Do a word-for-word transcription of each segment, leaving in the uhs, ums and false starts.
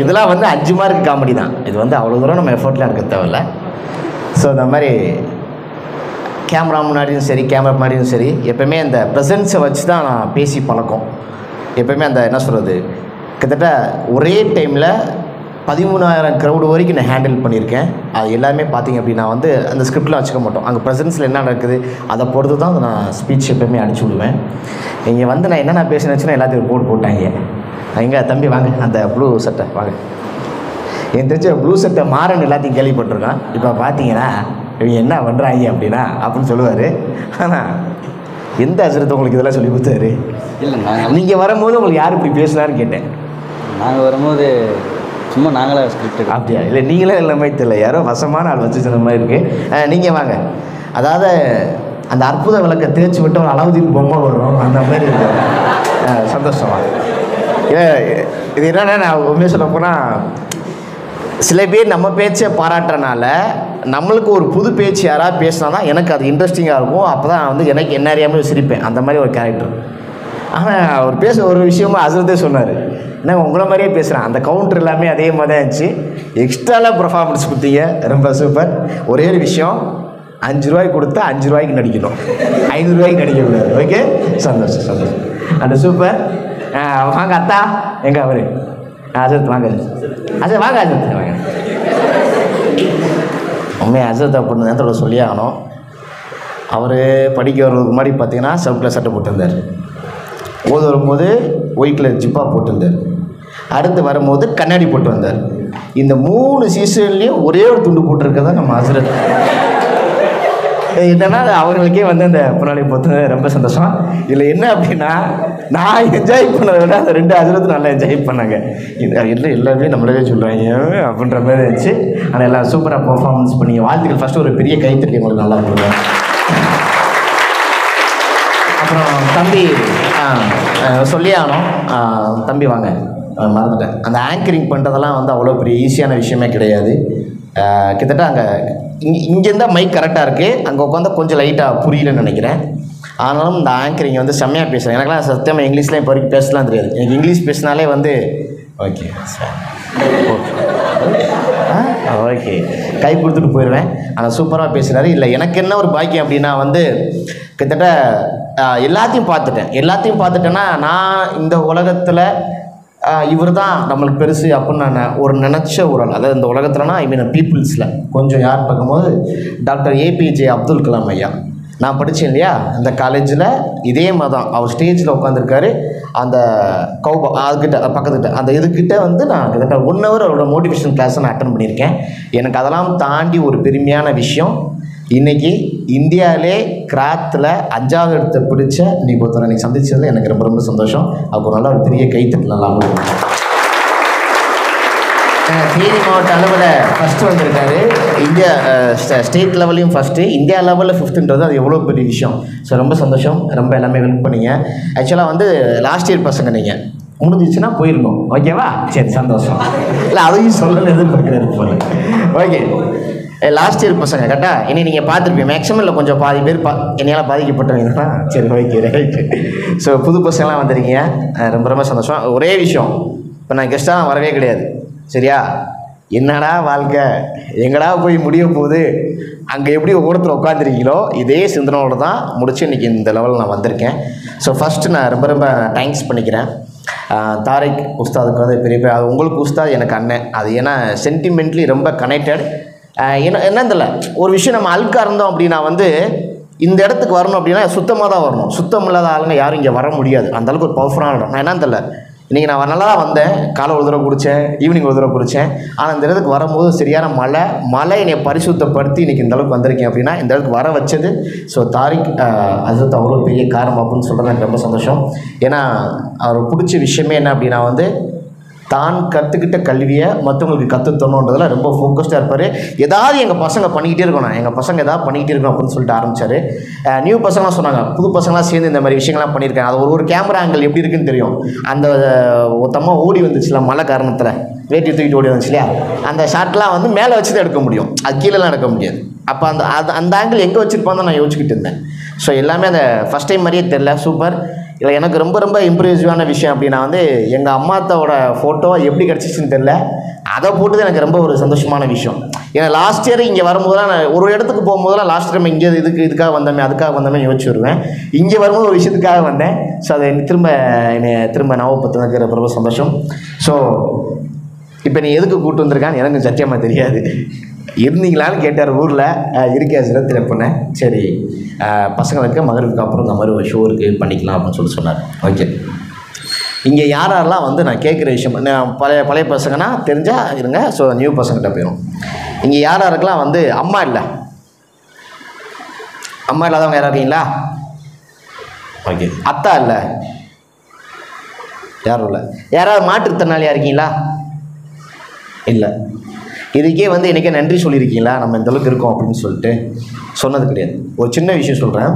இதெல்லாம் வந்து அஞ்சு மார்க் காமெடி தான். இது வந்து அவ்வளோ தூரம் நம்ம எஃபர்ட்லாம் எடுக்க தேவையில்ல. ஸோ இந்த மாதிரி கேமரா முன்னாடியும் சரி, கேமரா முன்னாடியும் சரி, எப்போயுமே அந்த ப்ரெசன்ஸை வச்சு தான் நான் பேசி பழக்கம். எப்போயுமே அந்த என்ன சொல்கிறது, கிட்டத்தட்ட ஒரே டைமில் பதிமூணாயிரம் க்ரௌடு வரைக்கும் நான் ஹேண்டில் பண்ணியிருக்கேன். அது எல்லாமே பார்த்திங்க அப்படின்னா வந்து அந்த ஸ்கிரிப்டில் வச்சுக்க மாட்டோம். அங்கே ப்ரெசன்ஸில் என்ன நடக்குது அதை பொறுத்து தான் நான் ஸ்பீச் எப்போயுமே அடிச்சு விடுவேன். இங்கே வந்து நான் என்னென்ன பேசினேச்சுன்னா எல்லாத்தையும் போட்டு போட்டாங்க. எங்கே தம்பி வாங்க, அந்த ப்ளூ சட்டை வாங்க. என் தெரிஞ்ச ப்ளூ சட்டை மாறன் எல்லாத்தையும் கேள்விப்பட்டிருக்கான். இப்போ பார்த்தீங்கன்னா இவங்க என்ன பண்ணுறாங்க அப்படின்னா அப்படின்னு சொல்லுவார். ஆனால் எந்த அசரத்தை உங்களுக்கு இதெல்லாம் சொல்லி கொடுத்தாரு? இல்லை, நாங்கள் நீங்கள் வரும்போது உங்களுக்கு யார் இப்படி பேசினாருன்னு கேட்டேன். நாங்கள் வரும்போது சும்மா நாங்களே ஸ்கிரிப்ட். அப்படியா? இல்லை நீங்களே எல்லாமே தெரியல, யாரோ வசமான ஆள் வச்சு சொன்ன மாதிரி இருக்குது. நீங்கள் வாங்க. அதாவது அந்த அற்புத விளக்கை தேய்ச்சி விட்டு ஒரு அலாவுதீன் பொம்மை வரும், அந்த மாதிரி இருக்கு. சந்தோஷமா இல்லை, இது என்னென்னா நான் உண்மையை சொல்ல போனால் சில பேர் நம்ம பேச்சை பாராட்டுறனால நம்மளுக்கு ஒரு புது பேச்சு யாராவது பேசினா தான் எனக்கு அது இன்ட்ரெஸ்டிங்காக இருக்கும். அப்போ தான் வந்து எனக்கு என்ன அறியாமல் சிரிப்பேன். அந்த மாதிரி ஒரு கேரக்டர். ஆனால் அவர் பேச ஒரு விஷயமா அசரத்தே சொன்னார், என்ன உங்களை மாதிரியே பேசுகிறேன். அந்த கவுண்டர் எல்லாமே அதே மாதிரி தான் இருந்துச்சு. எக்ஸ்ட்ராலாம் பர்ஃபார்மன்ஸ் கொடுத்தீங்க, ரொம்ப சூப்பர். ஒரே ஒரு விஷயம், அஞ்சு ரூபாய்க்கு கொடுத்தா அஞ்சு ரூபாய்க்கு நடிக்கணும், ஐநூறுரூவாய்க்கு நடிக்கக்கூடாது. ஓகே, சந்தோஷம் சந்தோஷம். அந்த சூப்பர். வாங்க அத்தா, எங்கே அவர் அசரத் வாங்க. அசரத் வாங்க, அசரத் வாங்க. உண்மையாக அசரத் அப்படின்னு நேரத்தோட சொல்லி ஆகணும். அவர் படிக்க வர்றதுக்கு முன்னாடி பார்த்தீங்கன்னா சவுக்கில் சட்டை போட்டிருந்தார். ஓத வரும்போது ஒயிட் கலர் ஜிப்பாக போட்டிருந்தார். அடுத்து வரும்போது கண்ணாடி போட்டு வந்தார். இந்த மூணு சீசன்லேயும் ஒரே ஒரு துண்டு போட்டிருக்கதான் நம்ம அசரத். இதனால் அவங்களுக்கே வந்து அந்த புனாலி போட்டு ரொம்ப சந்தோஷம். இதில் என்ன அப்படின்னா, நான் என்ஜாய் பண்ணதை விட அந்த ரெண்டு அசரத்து நல்லா என்ஜாய் பண்ணாங்க. இது எல்லாம் எல்லாமே நம்மளவே சொல்கிறாங்க அப்படின்ற மாதிரி இருந்துச்சு. ஆனால் எல்லாம் சூப்பராக பர்ஃபார்மன்ஸ் பண்ணி வாழ்த்துக்கள். ஃபஸ்ட்டு ஒரு பெரிய கைத்தறி உங்களுக்கு நல்லா கொடுங்க. அப்புறம் தம்பி சொல்லி ஆகணும். தம்பி வாங்க, மறந்துட்டேன். அந்த ஆங்கரிங் பண்ணுறதெல்லாம் வந்து அவ்வளோ பெரிய ஈஸியான விஷயமே கிடையாது. கிட்டத்தட்ட அங்கே இங்கே இங்கேருந்தால் மைக் கரெக்டாக இருக்குது, அங்கே உட்காந்தா கொஞ்சம் லைட்டாக புரியலன்னு நினைக்கிறேன். ஆனாலும் இந்த ஆங்கரிங் வந்து செம்மையாக பேசுகிறேன். எனக்குலாம் சத்தியமாக இங்கிலீஷ்லாம் இப்போ வரைக்கும் பேசலாம் தெரியாது. எனக்கு இங்கிலீஷ் பேசினாலே வந்து ஓகே ஓகே கை கொடுத்துட்டு போயிடுவேன். ஆனால் சூப்பராக பேசுகிறாரு. இல்லை எனக்கு என்ன ஒரு பாக்கியம் அப்படின்னா வந்து கிட்டத்தட்ட எல்லாத்தையும் பார்த்துட்டேன். எல்லாத்தையும் பார்த்துட்டேன்னா நான் இந்த உலகத்தில் இவர் தான் நம்மளுக்கு பெருசு அப்படின்னு நான் ஒரு நினச்ச ஒரு ஆள். அதாவது இந்த உலகத்துலனா ஐ மீன் பீப்புள்ஸில் கொஞ்சம் யார் பார்க்கும்போது டாக்டர் ஏபிஜே அப்துல் கலாம் ஐயா. நான் படித்தேன் இல்லையா இந்த காலேஜில், இதே மாதிரி தான் அவர் ஸ்டேஜில் உட்காந்துருக்காரு. அந்த கௌபா அதுக்கிட்ட பக்கத்துக்கிட்ட அந்த இதுக்கிட்ட வந்து நான் கிட்டத்தட்ட ஒன் ஹவர் அவரோட மோட்டிவேஷன் கிளாஸை நான் அட்டன் பண்ணியிருக்கேன். எனக்கு அதெல்லாம் தாண்டி ஒரு பெருமையான விஷயம், இன்றைக்கி இந்தியாவிலே கிராத்தில் அஞ்சாவது இடத்தை பிடிச்ச இன்றைக்கி ஒருத்தர் இன்றைக்கி சந்திச்சதில் எனக்கு ரொம்ப ரொம்ப சந்தோஷம். அவர் நல்லா ஒரு பெரிய கைத்தட்டு நல்லா தேனி மாவட்ட அளவில் ஃபஸ்ட்டு வந்திருக்காரு. இந்தியா ஸ்டேட் லெவல்லையும் ஃபஸ்ட்டு, இந்தியா லெவலில் ஃபிஃப்த்துன்றது அது எவ்வளோ பெரிய விஷயம். ஸோ ரொம்ப சந்தோஷம், ரொம்ப எல்லாமே ஹெல்ப் பண்ணிங்க. ஆக்சுவலாக வந்து லாஸ்ட் இயர் பசங்க நீங்கள் முடிஞ்சிச்சுன்னா போயிருந்தோம். ஓகேவா? சரி சந்தோஷம். இல்லை அதையும் சொல்லலை, எதிர்பார்க்குறது போல. ஓகே, லாஸ்ட் இயர் பசங்க கரெக்டாக இனி நீங்கள் பார்த்துருப்பீங்க. மேக்ஸிமம் இல்லை கொஞ்சம் பாதி பேர் பா என்னையால் பாதிக்கப்பட்டவங்கன்னா சரி ஓகே ரைட்டு. ஸோ புது பசங்களாம் வந்துருக்கீங்க, ரொம்ப ரொம்ப சந்தோஷம். ஒரே விஷயம், இப்போ நான் கெஸ்ட்டாக வரவே கிடையாது சரியா? என்னடா வாழ்க்கை எங்கடா போய் முடிய போகுது, அங்கே எப்படி ஒவ்வொருத்தர் உட்காந்துருக்கீங்களோ இதே சிந்தனையோடு தான் முடிச்சு இன்றைக்கி இந்த லெவலில் நான் வந்திருக்கேன். ஸோ ஃபஸ்ட்டு நான் ரொம்ப ரொம்ப தேங்க்ஸ் பண்ணிக்கிறேன் தாரிக் உஸ்தாதுக்கு. வந்து பெரிய பெரிய அது உங்களுக்கு உஸ்தாத், எனக்கு அண்ணன். அது ஏன்னா சென்டிமெண்ட்லி ரொம்ப கனெக்டட். என்ன என்னன்னு தெரியல, ஒரு விஷயம் நம்ம அழுக்காக இருந்தோம் அப்படின்னா வந்து இந்த இடத்துக்கு வரணும் அப்படின்னா சுத்தமாக தான் வரணும். சுத்தம் இல்லாத ஆளுங்க யாரும் இங்கே வர முடியாது. அந்தளவுக்கு ஒரு பவர்ஃபுல்லான இடம். நான் என்னன்னு தெரியல, இன்றைக்கி நான் நல்லா தான் வந்தேன், காலை ஒரு தடவை குடித்தேன், ஈவினிங் ஒரு தடவை குடித்தேன். ஆனால் இந்த இடத்துக்கு வரும்போது சரியான மழை மழை என்னை பரிசுத்தப்படுத்தி இன்றைக்கி இந்த அளவுக்கு வந்திருக்கேன் அப்படின்னா இந்த இடத்துக்கு வர வச்சது ஸோ தாரிக் அசரத் அவ்வளோ பெரிய காரணம் அப்படின்னு சொல்கிறது எனக்கு ரொம்ப சந்தோஷம். ஏன்னா அவர் பிடிச்ச விஷயமே என்ன அப்படின்னா வந்து தான் கற்றுக்கிட்ட கல்வியை மற்றவங்களுக்கு கற்றுத்தரணுன்றதில் ரொம்ப ஃபோக்கஸ்டாக இருப்பார். ஏதாவது எங்கள் பசங்க பண்ணிக்கிட்டே இருக்கணும், எங்கள் பசங்க எதாவது பண்ணிக்கிட்டே இருக்கணும் அப்படின்னு சொல்லிட்டு ஆரம்பித்தார். நியூ பசங்களாம் சொன்னாங்க, புது பசங்களாம் சேர்ந்து இந்த மாதிரி விஷயங்கள்லாம் பண்ணியிருக்காங்க. அது ஒரு ஒரு கேமரா ஆங்கிள் எப்படி இருக்குன்னு தெரியும். அந்த ஒருத்தமாக ஓடி வந்துச்சுல மழை காரணத்தில் வேட்டி தூக்கிட்டு ஓடி வந்துச்சு இல்லையா, அந்த ஷாட்லாம் வந்து மேலே வச்சு தான் எடுக்க முடியும், அது கீழெலாம் எடுக்க முடியாது. அப்போ அந்த அது அந்த ஆங்கிள் எங்கே வச்சுருப்பான்னு நான் யோசிச்சுக்கிட்டு இருந்தேன். ஸோ எல்லாமே அந்த ஃபஸ்ட் டைம் மாதிரியே தெரில, சூப்பர். இல்லை எனக்கு ரொம்ப ரொம்ப இம்ப்ரெசிவான விஷயம் அப்படின்னா வந்து எங்கள் அம்மாத்தாவோட ஃபோட்டோ எப்படி கிடச்சிச்சின்னு தெரில, அதை போட்டு எனக்கு ரொம்ப ஒரு சந்தோஷமான விஷயம். ஏன்னா லாஸ்ட் இயர் இங்கே வரும்போதெல்லாம் நான் ஒரு இடத்துக்கு போகும்போதெல்லாம் லாஸ்ட் டைம் இங்கே இதுக்கு இதுக்காக வந்தோமே அதுக்காக வந்தோமே யோசிச்சு வருவேன். இங்கே வரும்போது ஒரு விஷயத்துக்காக வந்தேன். ஸோ அதை திரும்ப என்னை திரும்ப ஞாபகப்படுத்துனதுக்கு ரொம்ப சந்தோஷம். ஸோ இப்போ நீ எதுக்கு கூப்பிட்டு வந்திருக்கான்னு எனக்கு சத்தியமாக தெரியாது. இருந்தீங்களான்னு கேட்டார் ஊரில். இருக்கே சார் திரைப்பண்ணேன். சரி பசங்களுக்கு மகருக்கு அப்புறம் இந்த மாதிரி ஒரு ஷோ இருக்குது பண்ணிக்கலாம் அப்படின்னு சொல்லி சொன்னார். ஓகே, இங்கே யார் யாரெல்லாம் வந்து நான் கேட்குற விஷயம், நான் பழைய பழைய பசங்கன்னா தெரிஞ்சால் இருங்க. ஸோ நியூ பசங்கிட்ட போயிடும். இங்கே யார் யாருக்கெல்லாம் வந்து அம்மா இல்லை, அம்மா இல்லாதவங்க யாராக இருக்கீங்களா? ஓகே. அத்தா இல்லை, யாரும் இல்லை. யாராவது மாற்றுத்திறனாளியாக இருக்கீங்களா? இல்லை. இதுக்கே வந்து எனக்கே நன்றி சொல்லியிருக்கீங்களா நம்ம இந்தளவுக்கு இருக்கோம் அப்படின்னு சொல்லிட்டு? சொன்னது கிடையாது. ஒரு சின்ன விஷயம் சொல்கிறேன்.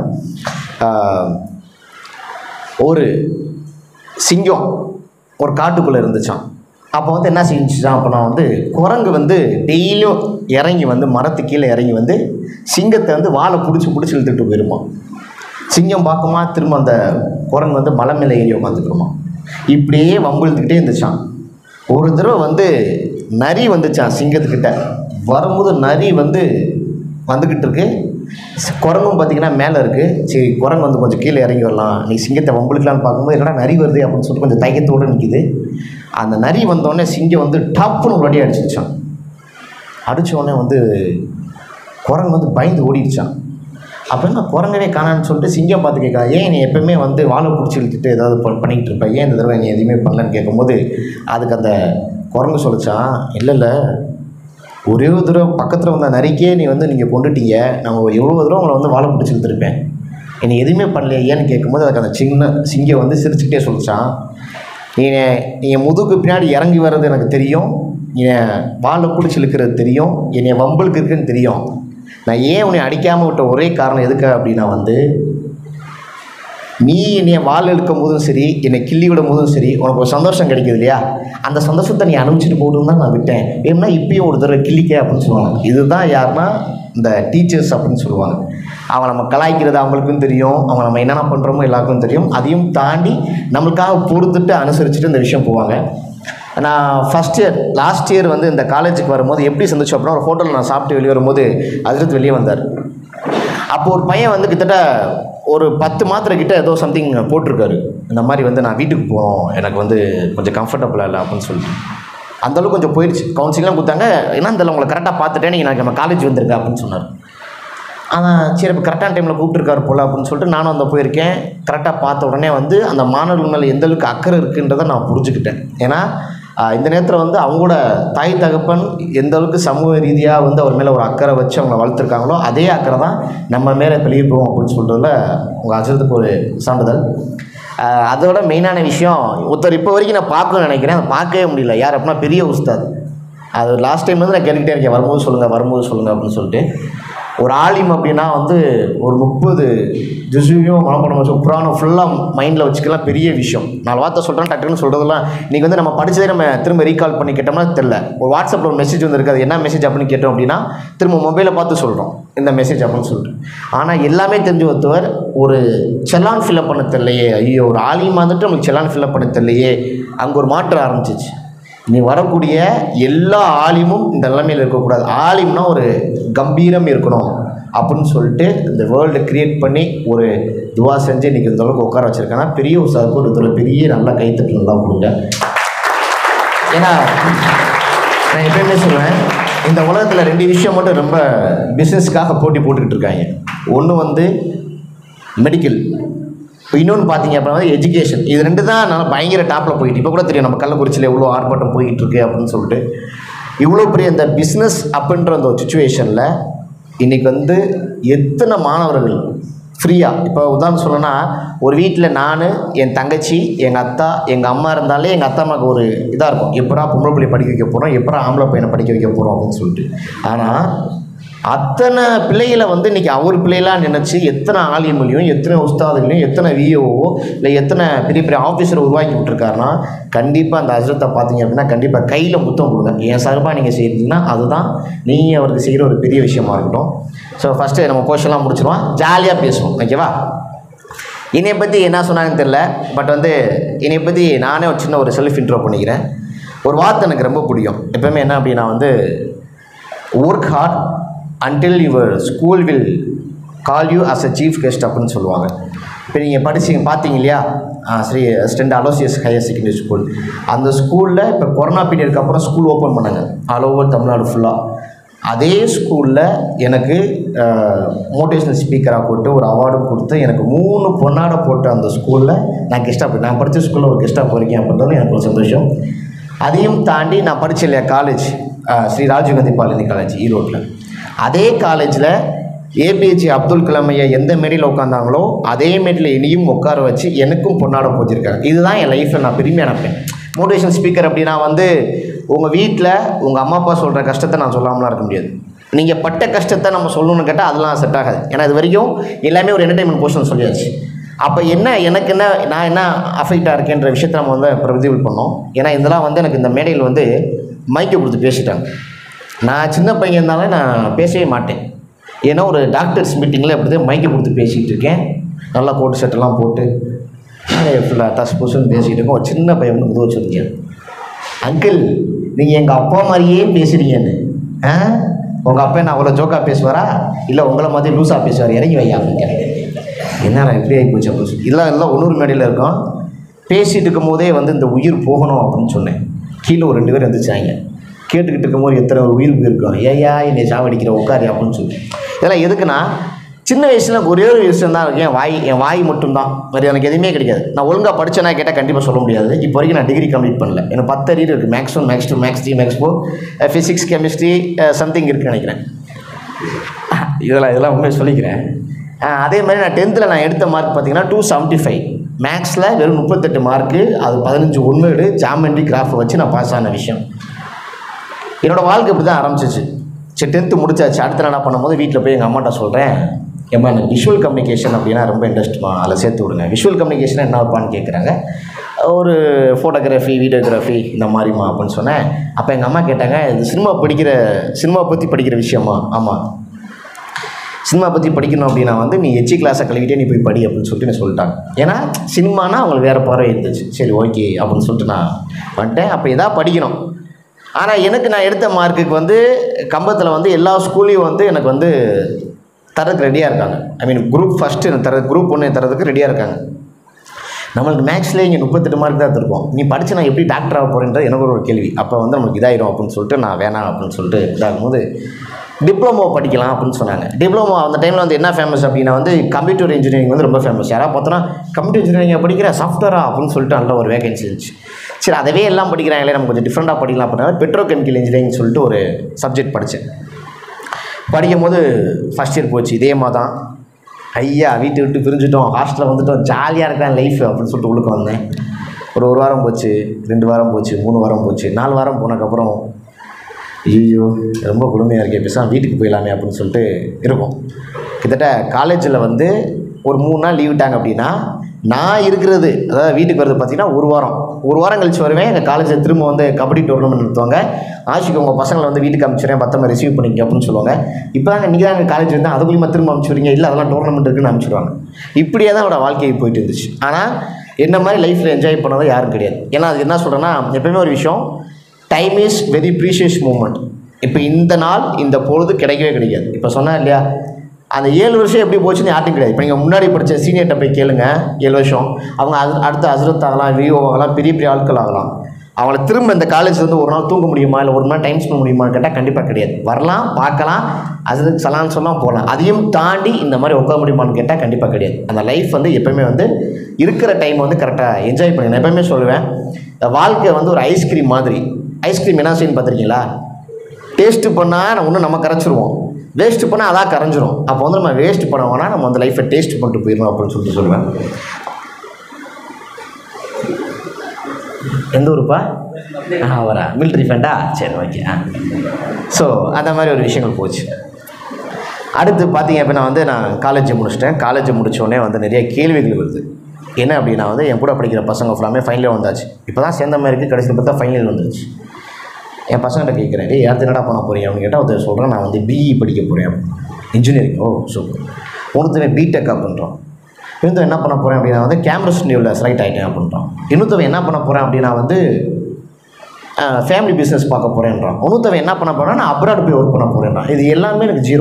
ஒரு சிங்கம் ஒரு காட்டுக்குள்ளே இருந்துச்சான். அப்போ வந்து என்ன செஞ்சுச்சான் அப்படின்னா வந்து குரங்கு வந்து டெய்லியும் இறங்கி வந்து மரத்து கீழே இறங்கி வந்து சிங்கத்தை வந்து வாழை பிடிச்சி பிடிச்சி இழுத்துட்டு போயிருமா. சிங்கம் பார்க்குமா, திரும்ப அந்த குரங்கு வந்து மலை மேலே ஏறி உட்காந்துக்கிறோமா. இப்படியே வம்பிழுத்துக்கிட்டே இருந்துச்சான். ஒரு தடவை வந்து நரி வந்துச்சான் சிங்கத்துக்கிட்ட. வரும்போது நரி வந்து வந்துக்கிட்டு இருக்கு, குரங்கும் பார்த்திங்கன்னா மேலே இருக்குது. சரி குரங்கு வந்து கொஞ்சம் கீழே இறங்கி வரலாம், நீ சிங்கத்தை வம்பிழுக்கலான்னு பார்க்கும்போது என்னடா நரி வருது அப்படின்னு சொல்லிட்டு கொஞ்சம் தயக்கத்தோடு நிற்கிது. அந்த நரி வந்தோடனே சிங்கம் வந்து டப்புன்னு ஒரு அடி அடிச்சிருச்சான். அடித்தோடனே வந்து குரங்கு வந்து பயந்து ஓடிடுச்சான். அப்படின்னா குரங்கவே காணான்னு சொல்லிட்டு சிங்கம் பார்த்து கேட்கா, ஏன் நீ எப்பவுமே வந்து வாழை பிடிச்சி இழுத்துட்டு ஏதாவது பண்ணிகிட்டு இருப்ப, ஏன் இந்த தடவை நீ எதுவுமே பண்ணலன்னு கேட்கும்போது அதுக்கு அந்த குரங்கு சொல்லிச்சான், இல்லை இல்லை ஒரே ஒரு தடவை பக்கத்தில் வந்த நரிக்கே நீ வந்து நீங்கள் கொண்டுட்டீங்க, நம்ம எவ்வளோ தடவை உங்களை வந்து வாழை பிடிச்சி இழுத்துருப்பேன், என்னை எதுவுமே பண்ணலையே ஏன்னு கேட்கும்போது அதுக்கு அந்த சின்ன சிங்கம் வந்து சிரிச்சுக்கிட்டே சொல்லிச்சான், நீ நீங்கள் முதுகு பின்னாடி இறங்கி வர்றது எனக்கு தெரியும், என் வாழை பிடிச்சி இழுக்கிறது தெரியும், என்னை வம்பலுக்கு இருக்குன்னு தெரியும், நான் ஏன் உன்னை அடிக்காமல் விட்ட ஒரே காரணம் எதுக்கு அப்படின்னா வந்து நீ என்னை வால் இழுக்கும் போதும் சரி என்னை கிள்ளி விடும் போதும் சரி உனக்கு ஒரு சந்தோஷம் கிடைக்கிது இல்லையா, அந்த சந்தோஷத்தை நீ அனுப்பிச்சிட்டு போகணும் தான் நான் விட்டேன், ஏன்னா இப்பயும் ஒரு தடவை கிள்ளிக்க அப்படின்னு சொல்லுவாங்க. இதுதான் யாருன்னா இந்த டீச்சர்ஸ் அப்படின்னு சொல்லுவாங்க. அவங்க நம்ம கலாய்க்கிறது அவங்களுக்கும் தெரியும், அவங்க நம்ம என்னென்ன பண்ணுறோமோ எல்லாருக்கும் தெரியும். அதையும் தாண்டி நம்மளுக்காக பொறுத்துட்டு அனுசரிச்சுட்டு இந்த விஷயம் போவாங்க. நான் ஃபஸ்ட் இயர் லாஸ்ட் இயர் வந்து இந்த காலேஜுக்கு வரும்போது எப்படி சந்திச்சோம் அப்படின்னா ஒரு ஹோட்டலில் நான் சாப்பிட்டு வெளியே வரும்போது அதிர்த்து வெளியே வந்தார். அப்போது ஒரு பையன் வந்து கிட்டத்தட்ட ஒரு பத்து மாத்திரை கிட்ட ஏதோ சம்திங் போட்டிருக்காரு. இந்த மாதிரி வந்து நான் வீட்டுக்கு போகணும், எனக்கு வந்து கொஞ்சம் கம்ஃபர்டபுளாக இல்லை அப்படின்னு சொல்லிட்டு அந்தளவுக்கு கொஞ்சம் போயிடுச்சு. கவுன்சிலிங்லாம் கொடுத்தாங்க, ஏன்னா இந்த உங்களை கரெக்டாக பார்த்துட்டேன், நீங்கள் எனக்கு நம்ம காலேஜ் வந்திருக்கேன் அப்படின்னு சொன்னார். ஆனால் சரி இப்போ கரெக்டான டைமில் கூப்பிட்டுருக்காரு போல் அப்படின்னு சொல்லிட்டு நானும் அந்த போயிருக்கேன். கரெக்டாக பார்த்த உடனே வந்து அந்த மாணவர்கள் மேலே எந்த அளவுக்கு அக்கறை இருக்குன்றதை நான் புரிஞ்சுக்கிட்டேன். ஏன்னா இந்த நேரத்தில் வந்து அவங்களோட தாய் தகப்பன் எந்த அளவுக்கு சமூக ரீதியாக வந்து அவர் மேலே ஒரு அக்கறை வச்சு அவங்கள வளர்த்துருக்காங்களோ அதே அக்கறை தான் நம்ம மேலே வெளியே போவோம் அப்படின்னு சொல்கிறதுல உங்கள் அஜரத்துக்கு ஒரு சான்றிதழ். அதோட மெயினான விஷயம் ஒருத்தர் இப்போ வரைக்கும் நான் பார்க்கணும்னு நினைக்கிறேன், அதை பார்க்கவே முடியல. யார் அப்படின்னா பெரிய உஸ்தாத். அது லாஸ்ட் டைம் வந்து நான் கேட்டுக்கிட்டே இருக்கேன், வரும்போது சொல்லுங்கள் வரும்போது சொல்லுங்கள் அப்படின்னு சொல்லிட்டு. ஒரு ஆலிம் அப்படின்னா வந்து ஒரு முப்பது ஜுஸுவையும் மனப்பாடம் வச்சு குரானை ஃபுல்லாக மைண்டில் வச்சுக்கலாம், பெரிய விஷயம். நாலு வார்த்தை சொல்கிறேன் டக்குன்னு சொல்கிறதெல்லாம் இன்றைக்கி வந்து நம்ம படித்ததே நம்ம திரும்ப ரீகால் பண்ணி கேட்டோம்னா தெரில. ஒரு வாட்ஸ்அப்பில் ஒரு மெசேஜ் வந்துருக்கு, அது என்ன மெசேஜ் அப்படின்னு கேட்டோம் அப்படின்னா திரும்ப மொபைலை பார்த்து சொல்கிறோம் இந்த மெசேஜ் அப்படின்னு சொல்லிட்டு. ஆனால் எல்லாமே தெரிஞ்ச ஒருத்தவர் ஒரு செல்லான் ஃபில்அப் பண்ண தெரியலையே, ஐயோ ஒரு ஆலிம் வந்துட்டு நம்மளுக்கு செல்லான் ஃபில்அப் பண்ண தெரியலையே, அங்கே ஒரு மாற்றம் ஆரம்பிச்சிச்சு. நீ வரக்கூடிய எல்லா ஆலிமும் இந்த நிலைமையில் இருக்கக்கூடாது, ஆலிம்னா ஒரு கம்பீரம் இருக்கணும் அப்படின்னு சொல்லிட்டு இந்த வேர்ல்டு க்ரியேட் பண்ணி ஒரு துவா செஞ்சு இன்றைக்கி இந்த அளவுக்கு உட்கார வச்சுருக்காங்கன்னா பெரிய ஒரு சாருக்கு ஒரு இதில் பெரிய நல்ல கைத்தட்டு நல்லா கொடுங்க. ஏன்னா நான் எப்பயுமே சொல்லுவேன், இந்த உலகத்தில் ரெண்டு விஷயம் மட்டும் ரொம்ப பிஸ்னஸ்க்காக போட்டி போட்டுக்கிட்டு இருக்காங்க. ஒன்று வந்து மெடிக்கல், இப்போ இன்னொன்று பார்த்தீங்க அப்படின்னா வந்து எஜுகேஷன். இது ரெண்டு தான் நல்லா பயங்கர டாப்பில் போயிட்டு இப்போ கூட தெரியும் நம்ம கள்ளக்குறிச்சியில் எவ்வளோ ஆர்ப்பாட்டம் போய்கிட்டு இருக்கு அப்படின்னு சொல்லிட்டு. இவ்வளோ பெரிய இந்த பிஸ்னஸ் அப்படின்ற அந்த ஒரு சுச்சுவேஷனில் இன்றைக்கி வந்து எத்தனை மாணவர்கள் ஃப்ரீயாக, இப்போ உதாரணம் சொல்லணும்னா ஒரு வீட்டில் நான் என் தங்கச்சி எங்கள் அத்தா எங்கள் அம்மா இருந்தாலே எங்கள் அத்தா அம்மாவுக்கு ஒரு இதாக இருக்கும், எப்படா பொம்பளை பிள்ளையை படிக்க வைக்க போகிறோம், எப்படா ஆம்பளை பையனை படிக்க வைக்க போகிறோம் அப்படின்னு சொல்லிட்டு. ஆனால் அத்தனை பிள்ளைகளை வந்து இன்றைக்கி அவர் பிள்ளைகளாக நினச்சி எத்தனை ஆலிம்களையும் எத்தனை உஸ்தாதுகளையும் எத்தனை விஓவோ இல்லை எத்தனை பெரிய பெரிய ஆஃபீஸரை உருவாக்கி விட்டுருக்காருன்னா கண்டிப்பாக அந்த அஜரத்தை பார்த்தீங்க அப்படின்னா கண்டிப்பாக கையில் முத்தம் கொடுங்க. என் சார்பாக நீங்கள் செய்கிறீங்கன்னா அதுதான் நீங்கள் அவருக்கு செய்கிற ஒரு பெரிய விஷயமா இருக்கட்டும். ஸோ ஃபஸ்ட்டு நம்ம கோஷன்லாம் முடிச்சிடுவோம், ஜாலியாக பேசுவோம், ஓகேவா? என்னை பற்றி என்ன சொன்னாங்கன்னு தெரில. பட் வந்து என்னை பற்றி நானே ஒரு சின்ன ஒரு செல்ஃப் இன்ட்ரோ பண்ணிக்கிறேன். ஒரு வார்த்தை எனக்கு ரொம்ப பிடிக்கும் எப்போவுமே. என்ன அப்படின்னா வந்து work hard until your school will call you as a chief guest அப்படின்னு சொல்லுவாங்க. இப்போ நீங்கள் படிச்சிங்க பார்த்தீங்க இல்லையா, Shri saint Aloysius higher secondary school. அந்த ஸ்கூலில் இப்போ கொரோனா பீரியடுக்கு அப்புறம் ஸ்கூல் ஓப்பன் பண்ணாங்க ஆல் ஓவர் தமிழ்நாடு ஃபுல்லாக. அதே ஸ்கூலில் எனக்கு மோட்டிவேஷனல் ஸ்பீக்கராக போட்டு ஒரு அவார்டும் கொடுத்து எனக்கு மூணு பொன்னாடை போட்டு அந்த ஸ்கூலில் நான் கெஸ்ட்டாக போய் நான் படித்த ஸ்கூலில் ஒரு கெஸ்ட்டாக போயிருக்கேன் அப்படின்றது எனக்கு ஒரு சந்தோஷம். அதையும் தாண்டி நான் படித்தேன் இல்லையா காலேஜ், ஸ்ரீ ராஜீவ்காந்தி பாலினி காலேஜ் ஈரோட்டில். அதே காலேஜில் ஏபிஜே அப்துல் கலாம் ஐயா எந்த மேடையில் உட்காந்தாங்களோ அதே மேடையில் இனியும் உட்கார வச்சு எனக்கும் பொன்னாட போச்சிருக்காங்க. இதுதான் என் லைஃப்பில் நான் பெருமையாக நினைப்பேன். மோட்டிவேஷன் ஸ்பீக்கர் அப்படின்னா வந்து உங்கள் வீட்டில் உங்கள் அம்மா அப்பா சொல்கிற கஷ்டத்தை நான் சொல்லாமலாம் இருக்க முடியாது. நீங்கள் பட்ட கஷ்டத்தை நம்ம சொல்லணும்னு கேட்டால் அதெல்லாம் செட் ஆகாது. ஏன்னா இது வரைக்கும் எல்லாமே ஒரு என்டர்டைன்மெண்ட் போர்ஷன் சொல்லியாச்சு. அப்போ என்ன எனக்கு என்ன நான் என்ன அஃபெக்டாக இருக்கேன்ற விஷயத்தை நம்ம வந்து பிரதிபல் பண்ணோம். ஏன்னா இதெல்லாம் வந்து எனக்கு இந்த மேடையில் வந்து மைக்கை கொடுத்து பேசிட்டாங்க. நான் சின்ன பையன் இருந்தாலும் நான் பேசவே மாட்டேன். ஏன்னா ஒரு டாக்டர்ஸ் மீட்டிங்கில் எப்படி தான் மைக்கை கொடுத்து பேசிகிட்டு இருக்கேன். நல்லா கோட்டு ஷர்ட்டெல்லாம் போட்டு ஃபுல்லாக டஸ் புஸ்ன்னு பேசிகிட்டு இருக்கோம். ஒரு சின்ன பையன் வந்து முத வச்சுருக்கேன், அங்கிள் நீங்கள் எங்கள் அப்பா மாதிரியே பேசுகிறீங்கன்னு. ஆ உங்கள் அப்பா என்ன அவ்வளோ ஜோக்காக பேசுவாரா, இல்லை உங்களை மாதிரி லூஸாக பேசுவார், இறங்கி வையா அப்படின்னு. என்னடா எப்படி ஆகி போச்சு அப்படின்னு சொல்லி இதெல்லாம் எல்லாம் ஒன்னொரு மேடையில் இருக்கோம். பேசிகிட்டு இருக்கும் போதே வந்து இந்த உயிர் போகணும் அப்படின்னு சொன்னேன். கீழே ஒரு ரெண்டு பேர் இருந்துச்சாங்க. கேட்டுக்கிட்டு இருக்கும்போது எத்தனை உயிர் போயிருக்கோம், ஏயா என்னை சாவடிக்கிற உட்காரி அப்படின்னு சொல்லி. இதெல்லாம் எதுக்குன்னா சின்ன வயசில் ஒரே ஒரு விஷயம் தான் இருக்கும், என் வாய் என் வாய் மட்டும்தான், வேறு எனக்கு எதுவுமே கிடைக்காது. நான் ஒழுங்காக படித்தேன்னா கேட்டால் கண்டிப்பாக சொல்ல முடியாது. இப்போ வரைக்கும் நான் டிகிரி கம்ப்ளீட் பண்ணல. எனக்கு பத்து அறிவு இருக்குது. Maths one maths two maths three maths four physics chemistry something இருக்குன்னு நினைக்கிறேன். இதெல்லாம் இதெல்லாம் உண்மையை சொல்லிக்கிறேன். அதே மாதிரி நான் டென்த்தில் நான் எடுத்த மார்க் பார்த்தீங்கன்னா டூ செவன்ட்டி ஃபைவ் மேக்ஸில் வெறும் முப்பத்தெட்டு மார்க்கு. அது பதினஞ்சு ஒன்வேடு ஜாமெண்ட்ரி கிராஃபை வச்சு நான் பாஸ் ஆன விஷயம். என்னோடய வாழ்க்கை இப்படி தான் ஆரம்பிச்சிச்சு. சரி டென்த்து முடிச்சாச்சு. அடுத்த நாள் பண்ணும்போது வீட்டில் போய் எங்கள் அம்மாட்ட சொல்கிறேன், ஏம்மா எனக்கு விஷுவல் கம்யூனிகேஷன் அப்படின்னா ரொம்ப இன்ட்ரெஸ்ட்மா, அதில் சேர்த்து விடுங்க. விஷுவல் கம்யூனிகேஷன் என்ன இருப்பான்னு கேட்குறாங்க. ஒரு ஃபோட்டோகிராஃபி வீடியோகிராஃபி இந்த மாதிரிமா அப்படின்னு சொன்னேன். அப்போ எங்கள் அம்மா கேட்டாங்க, இது சினிமா படிக்கிற சினிமா பற்றி படிக்கிற விஷயமா? ஆமாம், சினிமா பற்றி படிக்கணும் அப்படின்னா வந்து நீ எச்சி கிளாஸை கழுவிட்டே நீ போய் படி அப்படின்னு சொல்லிட்டு நான் சொல்லிட்டாங்க. ஏன்னா சினிமானா அவங்களுக்கு வேறு பார்வை இருந்துச்சு. சரி ஓகே அப்படின்னு சொல்லிட்டு நான் வந்துட்டேன். அப்போ எதாவது படிக்கணும். ஆனால் எனக்கு நான் எடுத்த மார்க்குக்கு வந்து கம்பத்தில் வந்து எல்லா ஸ்கூல்லையும் வந்து எனக்கு வந்து தரதுக்கு ரெடியாக இருக்காங்க. ஐ மீன் குரூப் ஃபஸ்ட்டு எனக்கு தர குரூப் ஒன்று தரதுக்கு ரெடியாக இருக்காங்க. நம்மளுக்கு மேக்ஸ்லேயே இங்கே முப்பத்தெட்டு மார்க் தான் எடுத்துருக்கோம். நீ படித்து நான் எப்படி டாக்டர் ஆக போகிறேன்றது எனக்கு ஒரு கேள்வி. அப்போ வந்து நம்மளுக்கு இதாயிரும் அப்படின்னு சொல்லிட்டு நான் வேணாம் அப்படின்னு சொல்லிட்டு இதாகும்போது டிப்ளமோ படிக்கலாம் அப்படின்னு சொன்னாங்க. டிப்ளமோ அந்த டைமில் வந்து என்ன ஃபேமஸ் அப்படின்னா வந்து கம்ப்யூட்டர் இன்ஜினியரிங் வந்து ரொம்ப ஃபேமஸ். யாராவது பார்த்தோன்னா கம்ப்யூட்டர் இன்ஜினியரிங் படிக்கிற சாஃப்ட்வேரா அப்படின்னு சொல்லிட்டு நல்ல ஒரு வேகன்சி இருந்துச்சு. சரி அதவே எல்லாம் படிக்கிறாங்களே, நம்ம கொஞ்சம் டிஃப்ரெண்ட்டாக படிக்கலாம் அப்படின்னா பெட்ரோ கெமிக்கல் இன்ஜினியரிங் சொல்லிட்டு ஒரு சப்ஜெக்ட் படித்தேன். படிக்கும் போது ஃபஸ்ட் இயர் போச்சு. இதே மாதிரி தான் ஐயா வீட்டை விட்டு பிரிஞ்சுட்டோம், ஹாஸ்டலில் வந்துட்டோம், ஜாலியாக இருக்கிறேன் லைஃப் அப்படின்னு சொல்லிட்டு உள்ளுக்கு வந்தேன். ஒரு ஒரு வாரம் போச்சு, ரெண்டு வாரம் போச்சு, மூணு வாரம் போச்சு, நாலு வாரம் போனதுக்கப்புறம் ஐயோ ரொம்ப கொடுமையாக இருக்கே, பேசாமல் வீட்டுக்கு போயிடலாமே அப்படின்னு சொல்லிட்டு இருக்கும். கிட்டத்தட்ட காலேஜில் வந்து ஒரு மூணு நாள் லீவ் விட்டாங்க அப்படின்னா நான் இருக்கிறது அதாவது வீட்டுக்கு வரது பார்த்திங்கன்னா ஒரு வாரம் ஒரு வாரம் கழிச்சு வருவேன். எங்கள் காலேஜில் திரும்ப வந்து கபடி டோர்னமெண்ட் நடத்துவாங்க. ஆஷிக்கு உங்கள் பசங்களை வந்து வீட்டுக்கு அனுப்பிச்சிடுறேன், பத்தமாக ரிசீவ் பண்ணிக்க அப்படின்னு சொல்லுவாங்க. இப்போ தாங்க நீங்கள் தான் எங்கள் காலேஜ் வந்து அதுக்குள்ளேயுமா திரும்ப அனுப்பிச்சுடுறீங்க, இல்லை அதெல்லாம் டோர்னமெண்ட் இருக்குன்னு அனுப்பிச்சிடுவாங்க. இப்படியே தான் என்னோடய வாழ்க்கையை போயிட்டு இருந்துச்சு. ஆனால் என்ன மாதிரி லைஃப்பில் என்ஜாய் பண்ணதை யாரும் கிடையாது. ஏன்னா அது என்ன சொல்கிறேன்னா எப்போயுமே ஒரு விஷயம், time is very precious moment. இப்போ இந்த நாள் இந்த பொழுது கிடைக்கவே கிடைக்காது. இப்போ சொன்னேன் இல்லையா, அந்த ஏழு வருஷம் எப்படி போச்சுன்னு யார்ட்டும் கிடையாது. இப்போ நீங்கள் முன்னாடி படித்த சீனியர்கிட்ட போய் கேளுங்க, ஏழு வருஷம் அவங்க அது அடுத்த ஹஸ்ரத் ஆகலாம், விஓ ஆகலாம், பெரிய பெரிய ஆட்கள் ஆகலாம். அவங்கள திரும்ப இந்த காலேஜ் வந்து ஒரு நாள் தூங்க முடியுமா, இல்லை ஒரு நாள் டைம் ஸ்பெண்ட் முடியுமான்னு கேட்டால் கண்டிப்பாக கிடையாது. வரலாம், பார்க்கலாம், ஹஸ்ரத் சலான்னு சொல்லலாம், போகலாம். அதையும் தாண்டி இந்த மாதிரி உட்கார முடியுமான்னு கேட்டால் கண்டிப்பாக கிடையாது. அந்த லைஃப் வந்து எப்போயுமே வந்து இருக்கிற டைம் வந்து கரெக்டாக என்ஜாய் பண்ணி. நான் எப்போயுமே சொல்லுவேன், இந்த வாழ்க்கை வந்து ஒரு ஐஸ்கிரீம் மாதிரி. ஐஸ்கிரீம் என்ன செய்யணும் பார்த்துருக்கீங்களா? டேஸ்ட்டு பண்ணால் நம்ம ஒன்று நம்ம கரைச்சிருவோம், வேஸ்ட்டு பண்ணால் அதான் கரைஞ்சிரும். அப்போ வந்து நம்ம வேஸ்ட் பண்ண வேணால் நம்ம அந்த லைஃப்பை டேஸ்ட் பண்ணிட்டு போயிடணும் அப்படின்னு சொல்லிட்டு சொல்லுவேன். எந்த ஊருப்பா? ஆ வரா மிலிட்ரி ஃபேண்டா? சரி ஓகே. ஆ ஸோ அந்த மாதிரி ஒரு விஷயங்கள் போச்சு. அடுத்து பார்த்தீங்க அப்படின்னா வந்து நான் காலேஜை முடிச்சிட்டேன். காலேஜை முடித்தோடனே வந்து நிறைய கேள்விகள் வருது. என்ன அப்படின்னா வந்து என் கூட படிக்கிற பசங்க ஃபுல்லாமே ஃபைனல் வந்தாச்சு. இப்போ தான் சேர்ந்த மாதிரி இருக்குது. கடைசியில் பார்த்தா ஃபைனல் வந்துருச்சு. என் பசங்கிட்ட கேட்குறேன், டே யார் என்னடா பண்ண போகிறீங்க அப்படின்னு கேட்டால் ஒருத்தர் சொல்கிறேன், நான் வந்து பிஇ படிக்க போகிறேன், இன்ஜினியரிங். ஓ சூப்பர். ஒருத்தர் பிடெக்காக பண்ணுறோம். இன்னொருத்தவன் என்ன பண்ண போகிறேன் அப்படின்னா வந்து கேம்பஸ் நியூவில் செலக்ட் ஆகிட்டேன் அப்படின்றான். இன்னொருத்தவன் என்ன பண்ண போகிறேன் அப்படின்னா வந்து ஃபேமிலி பிஸ்னஸ் பார்க்க போகிறேன்றான். இன்னொருத்தவன் என்ன பண்ண போகிறான், நான் அப்ராட் போய் ஒர்க் பண்ண போகிறேன்றான். இது எல்லாமே எனக்கு ஜீரோ.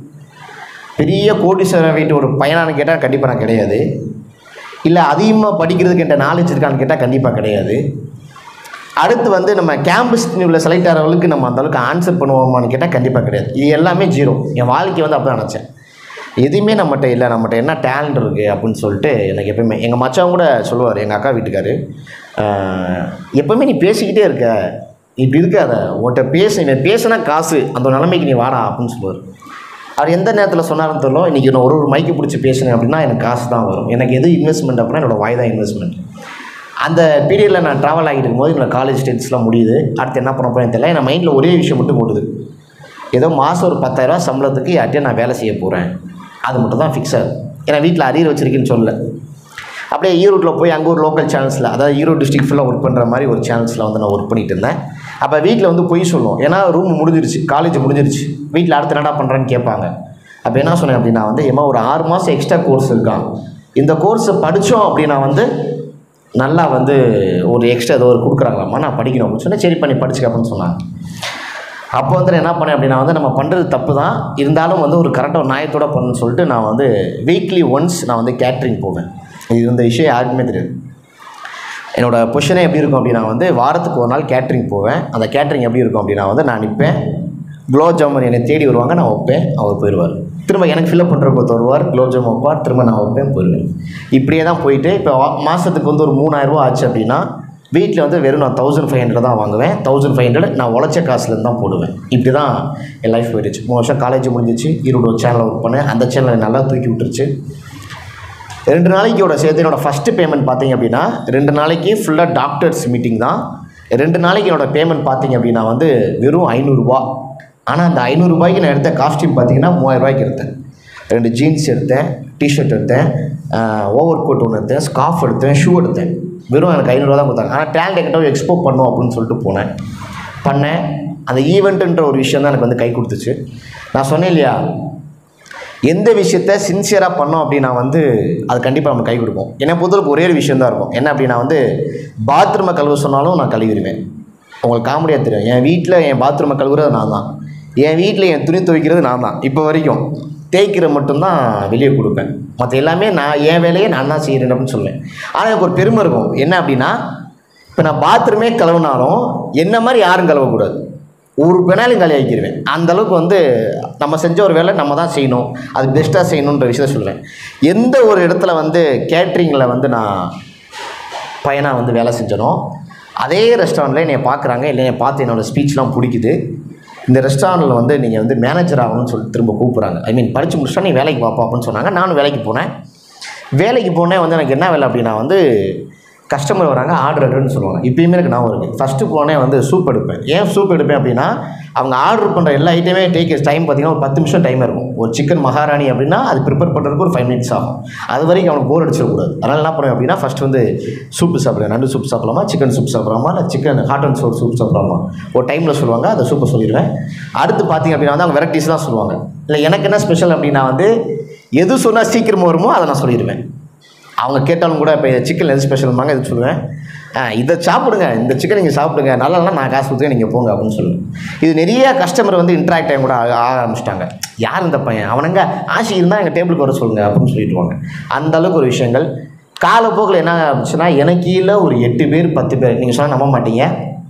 பெரிய கோடீஸ்வரன் வீட்டு ஒரு பையனானு கேட்டால் கண்டிப்பாக நான் கிடையாது. இல்லை அதிகமாக படிக்கிறதுக்கு என்கிட்ட நாலேஜ் இருக்கான்னு கேட்டால் கண்டிப்பாக கிடையாது. அடுத்து வந்து நம்ம கேம்பஸ் நியூவில் செலக்ட் ஆகிறவங்களுக்கு நம்ம அந்தளவுக்கு ஆன்சர் பண்ணுவோமான்னு கேட்டால் கண்டிப்பாக கிடையாது. இது எல்லாமே ஜீரோ. என் வாழ்க்கை வந்து அப்போ தான் நினச்சேன், எதுவுமே நம்மகிட்ட இல்லை, நம்மகிட்ட என்ன டேலண்ட் இருக்குது அப்படின்னு சொல்லிட்டு எனக்கு எப்போயுமே எங்கள் மச்சான் கூட சொல்லுவார், எங்கள் அக்கா வீட்டுக்காரு, எப்போவுமே நீ பேசிக்கிட்டே இருக்க, இப்படி இருக்காத, உன்கிட்ட பேச நீ பேசினா காசு, அந்த நிலைமைக்கு நீ வாடா அப்படின்னு சொல்லுவார். அவர் எந்த நேரத்தில் சொன்னார்னு தெரியல, இன்றைக்கி நான் ஒரு ஒரு மைக்கு பிடிச்சி பேசினேன் அப்படின்னா எனக்கு காசு தான் வரும். எனக்கு எது இன்வெஸ்ட்மெண்ட் அப்படின்னா என்னோடய வாய் தான் இன்வெஸ்ட்மெண்ட். அந்த பீரியடில் நான் ட்ராவல் ஆகிட்டு இருக்கும்போது என்னோடய காலேஜ் ஸ்டேட்ஸ்லாம் முடியுது. அடுத்து என்ன பண்ண போகிறேன்னு தெரியல. என் மைண்டில் ஒரே விஷயம் மட்டும் ஓடுது, ஏதோ மாதம் ஒரு பத்தாயிரரூவா சம்பளத்துக்கு யார்கிட்டயும் நான் வேலை செய்ய போகிறேன், அது மட்டும் தான் ஃபிக்ஸ் ஆகுது. ஏன்னா வீட்டில் அரியர் வச்சுருக்கேன்னு சொல்லலை. அப்படியே ஈரோட்டில் போய் அங்கே ஒரு லோக்கல் சேனல்ஸில், அதாவது ஈரோடு டிஸ்ட்ரிக்ட் ஃபுல்லாக ஒர்க் பண்ணுற மாதிரி ஒரு சேனல்ஸில் வந்து நான் ஒர்க் பண்ணிகிட்டு இருந்தேன். அப்போ வீட்டில் வந்து பொய் சொல்லுவோம், ஏன்னா ரூம் முடிஞ்சிருச்சு, காலேஜ் முடிஞ்சிருச்சு, வீட்டில் அடுத்து என்னடா பண்ணுறேன்னு கேட்பாங்க. அப்போ என்ன சொன்னேன் அப்படின்னா வந்து, ஏமா ஒரு ஆறு மாதம் எக்ஸ்ட்ரா கோர்ஸ் இருக்கான், இந்த கோர்ஸை படித்தோம் அப்படின்னா வந்து நல்லா வந்து ஒரு எக்ஸ்ட்ரா ஏதோ ஒரு கொடுக்குறாங்களாம்மா, நான் படிக்கணும் அப்படின்னு சொன்னேன். சரி பண்ணி படிச்சுக்க அப்படின்னு சொன்னாங்க. அப்போ வந்து என்ன பண்ணேன் அப்படின்னா வந்து, நம்ம பண்ணுறது தப்பு தான், இருந்தாலும் வந்து ஒரு கரெக்டாக ஒரு நியாயத்தோடு பண்ணணும்னு சொல்லிட்டு நான் வந்து வீக்லி ஒன்ஸ் நான் வந்து கேட்ரிங் போவேன். இது இந்த விஷயம் யாருக்குமே தெரியாது. என்னோடய பொசிஷனே எப்படி இருக்கும் அப்படின்னா வந்து, வாரத்துக்கு ஒரு நாள் கேட்ரிங் போவேன். அந்த கேட்ரிங் எப்படி இருக்கும் அப்படின்னா வந்து, நான் நிற்பேன், குலோப் ஜாமுன் என்னை தேடி வருவாங்க, நான் வைப்பேன், அவர் போயிடுவார். திரும்ப எனக்கு ஃபில்அப் பண்ணுறப்ப வருவார், குலோப் ஜாமுன் வைப்பார், திரும்ப நான் வைப்பேன், போயிடுவேன். இப்படியே தான் போயிட்டு இப்போ மாதத்துக்கு வந்து ஒரு மூணாயிரரூவா ஆச்சு அப்படின்னா வீட்டில் வந்து வெறும் நான் தௌசண்ட் ஃபைவ் ஹண்ட்ரட் தான் வாங்குவேன். தௌசண்ட் ஃபைவ் ஹண்ட்ரட் நான் உழைச்ச காசுலேருந்து தான் போடுவேன். இப்படி தான் என் லைஃப் போயிடுச்சு. மூணு வருஷம் காலேஜ் முடிஞ்சிச்சு, ஈரோடு ஒரு சேனலில் ஒர்க் பண்ணேன். அந்த சேனலை நல்லா தூக்கி விட்டுருச்சு. ரெண்டு நாளைக்கோட சேர்த்து என்னோடய ஃபஸ்ட்டு பேமெண்ட் பார்த்தீங்க அப்படின்னா, ரெண்டு நாளைக்கு ஃபுல்லாக டாக்டர்ஸ் மீட்டிங் தான். ரெண்டு நாளைக்கு என்னோடய பேமெண்ட் பார்த்தீங்க அப்படின்னா வந்து வெறும் ஐநூறுரூவா. ஆனால் அந்த ஐநூறுரூபாய்க்கு நான் எடுத்த காஸ்ட்யூம் பார்த்தீங்கன்னா மூவாயிரரூபாய்க்கு எடுத்தேன். ரெண்டு ஜீன்ஸ் எடுத்தேன், டிஷர்ட் எடுத்தேன், ஓவர் கோட் ஒன்று எடுத்தேன், ஸ்கார்ஃப் எடுத்தேன், ஷூ எடுத்தேன். வெறும் எனக்கு ஐநூறுரூவா தான் கொடுத்தாங்க. ஆனால் டேலண்ட் என்கிட்ட எக்ஸ்போர்ட் பண்ணும் அப்படின்னு சொல்லிட்டு போனேன், பண்ணேன். அந்த ஈவெண்ட்டுன்ற ஒரு விஷயம் தான் எனக்கு வந்து கை கொடுத்துச்சு. நான் சொன்னேன் இல்லையா, எந்த விஷயத்த சின்சியராக பண்ணோம் அப்படின்னா வந்து அது கண்டிப்பாக நம்ம கை கொடுக்கும். என்னை பொறுத்தவரைக்கும் ஒரே ஒரு விஷயம் தான் இருக்கும், என்ன அப்படின்னா வந்து பாத்ரூமை கழுவ சொன்னாலும் நான் கழுவிடுவேன். உங்களுக்கு காமெடியாக தெரியும், என் வீட்டில் என் பாத்ரூமை கழுவுறது நான் தான், என் வீட்டில் என் துணி துவைக்கிறது நான் தான். இப்போ வரைக்கும் தேய்க்கிற மட்டும்தான் வெளியே கொடுப்பேன், மற்ற எல்லாமே நான் என் வேலையை நான் தான் செய்கிறேன் அப்படின்னு சொல்லுவேன். ஆனால் எனக்கு ஒரு பெருமை இருக்கும், என்ன அப்படின்னா இப்போ நான் பாத்ரூமே கழுவினாலும் என்ன மாதிரி யாரும் கழுவக்கூடாது, ஒரு பெனாலும் காலி ஆக்கிடுவேன். அந்தளவுக்கு வந்து நம்ம செஞ்ச ஒரு வேலை நம்ம தான் செய்யணும், அது பெஸ்ட்டாக செய்யணுன்ற விஷயத்த சொல்லுவேன். எந்த ஒரு இடத்துல வந்து கேட்ரிங்கில் வந்து நான் பையனாக வந்து வேலை செஞ்சனோ அதே ரெஸ்டாரண்ட்டில் என்னை பார்க்குறாங்க, இல்லை என்னை பார்த்து என்னோடய ஸ்பீச்லாம் பிடிக்குது, இந்த ரெஸ்டாரண்ட்டில் வந்து நீங்கள் வந்து மேனேஜர் ஆகணும்னு சொல்லிட்டு திரும்ப கூப்பிட்றாங்க. ஐ மீன் படித்து முடிச்சா நீ வேலைக்கு பார்ப்போம் அப்படின்னு சொன்னாங்க. நானும் வேலைக்கு போனேன். வேலைக்கு போனேன் வந்து எனக்கு என்ன வேலை அப்படின்னா வந்து கஸ்டமர் வராங்க, ஆர்டர் எடுன்னு சொல்லுவாங்க. இப்போயுமே எனக்கு நான் இருக்குது. ஃபஸ்ட்டு போனேன் வந்து சூப் எடுப்பேன். ஏன் சூப் எடுப்பேன் அப்படின்னா அவங்க ஆர்டர் பண்ணுற எல்லா ஐட்டமே டேக் டைம் பார்த்திங்கன்னா ஒரு பத்து நிமிஷம் டைம் இருக்கும். ஒரு சிக்கன் மகாராணி அப்படின்னா அது ப்ரிப்பேர் பண்ணுறதுக்கு ஒரு ஃபைவ் மினிட்ஸ் ஆகும். அது வரைக்கும் அவனுக்கு போர் அடிச்சிடக்கூடாது. அதனால் என்ன பண்ணுவேன் அப்படின்னா ஃபஸ்ட்டு வந்து சூப்பு சாப்பிடுவேன். நண்டு சூப் சாப்பிடலாமா, சிக்கன் சூப் சாப்பிட்லாமா, இல்லை chicken hot and sour soup சாப்பிட்லாமா, ஒரு டைமில் சொல்லுவாங்க, அந்த சூப்பை சொல்லிடுவேன். அடுத்து பார்த்திங்க அப்படின்னா வந்து அவங்க வெரைட்டிஸ் தான் சொல்லுவாங்க. இல்லை எனக்கு என்ன ஸ்பெஷல் அப்படின்னா வந்து எது சொன்னால் சீக்கிரமாக வருமோ அதை நான் சொல்லிடுவேன். அவங்க கேட்டாலும் கூட இப்போ சிக்கன் எது ஸ்பெஷல்மாங்க எது சொல்லுவேன், இதை சாப்பிடுங்க, இந்த சிக்கன் நீங்கள் சாப்பிடுங்க, நல்லா நான் காசு கொடுத்துக்க நீங்கள் போங்க அப்படின்னு சொல்லுவேன். இது நிறைய கஸ்டமர் வந்து இன்ட்ராக்ட் ஆகி கூட ஆக ஆரம்பிச்சிட்டாங்க. யார் இந்த பையன், அவனுங்க ஆசை இருந்தால் எங்கள் டேபிளுக்கு வர சொல்லுங்கள் அப்படின்னு சொல்லிட்டுவாங்க. அந்தளவுக்கு ஒரு விஷயங்கள். காலப்போக்கில் என்ன ஆரம்பிச்சுன்னா எனக்கு கீழே ஒரு எட்டு பேர் பத்து பேர், நீங்கள் சொன்னால் நம்ப மாட்டீங்க,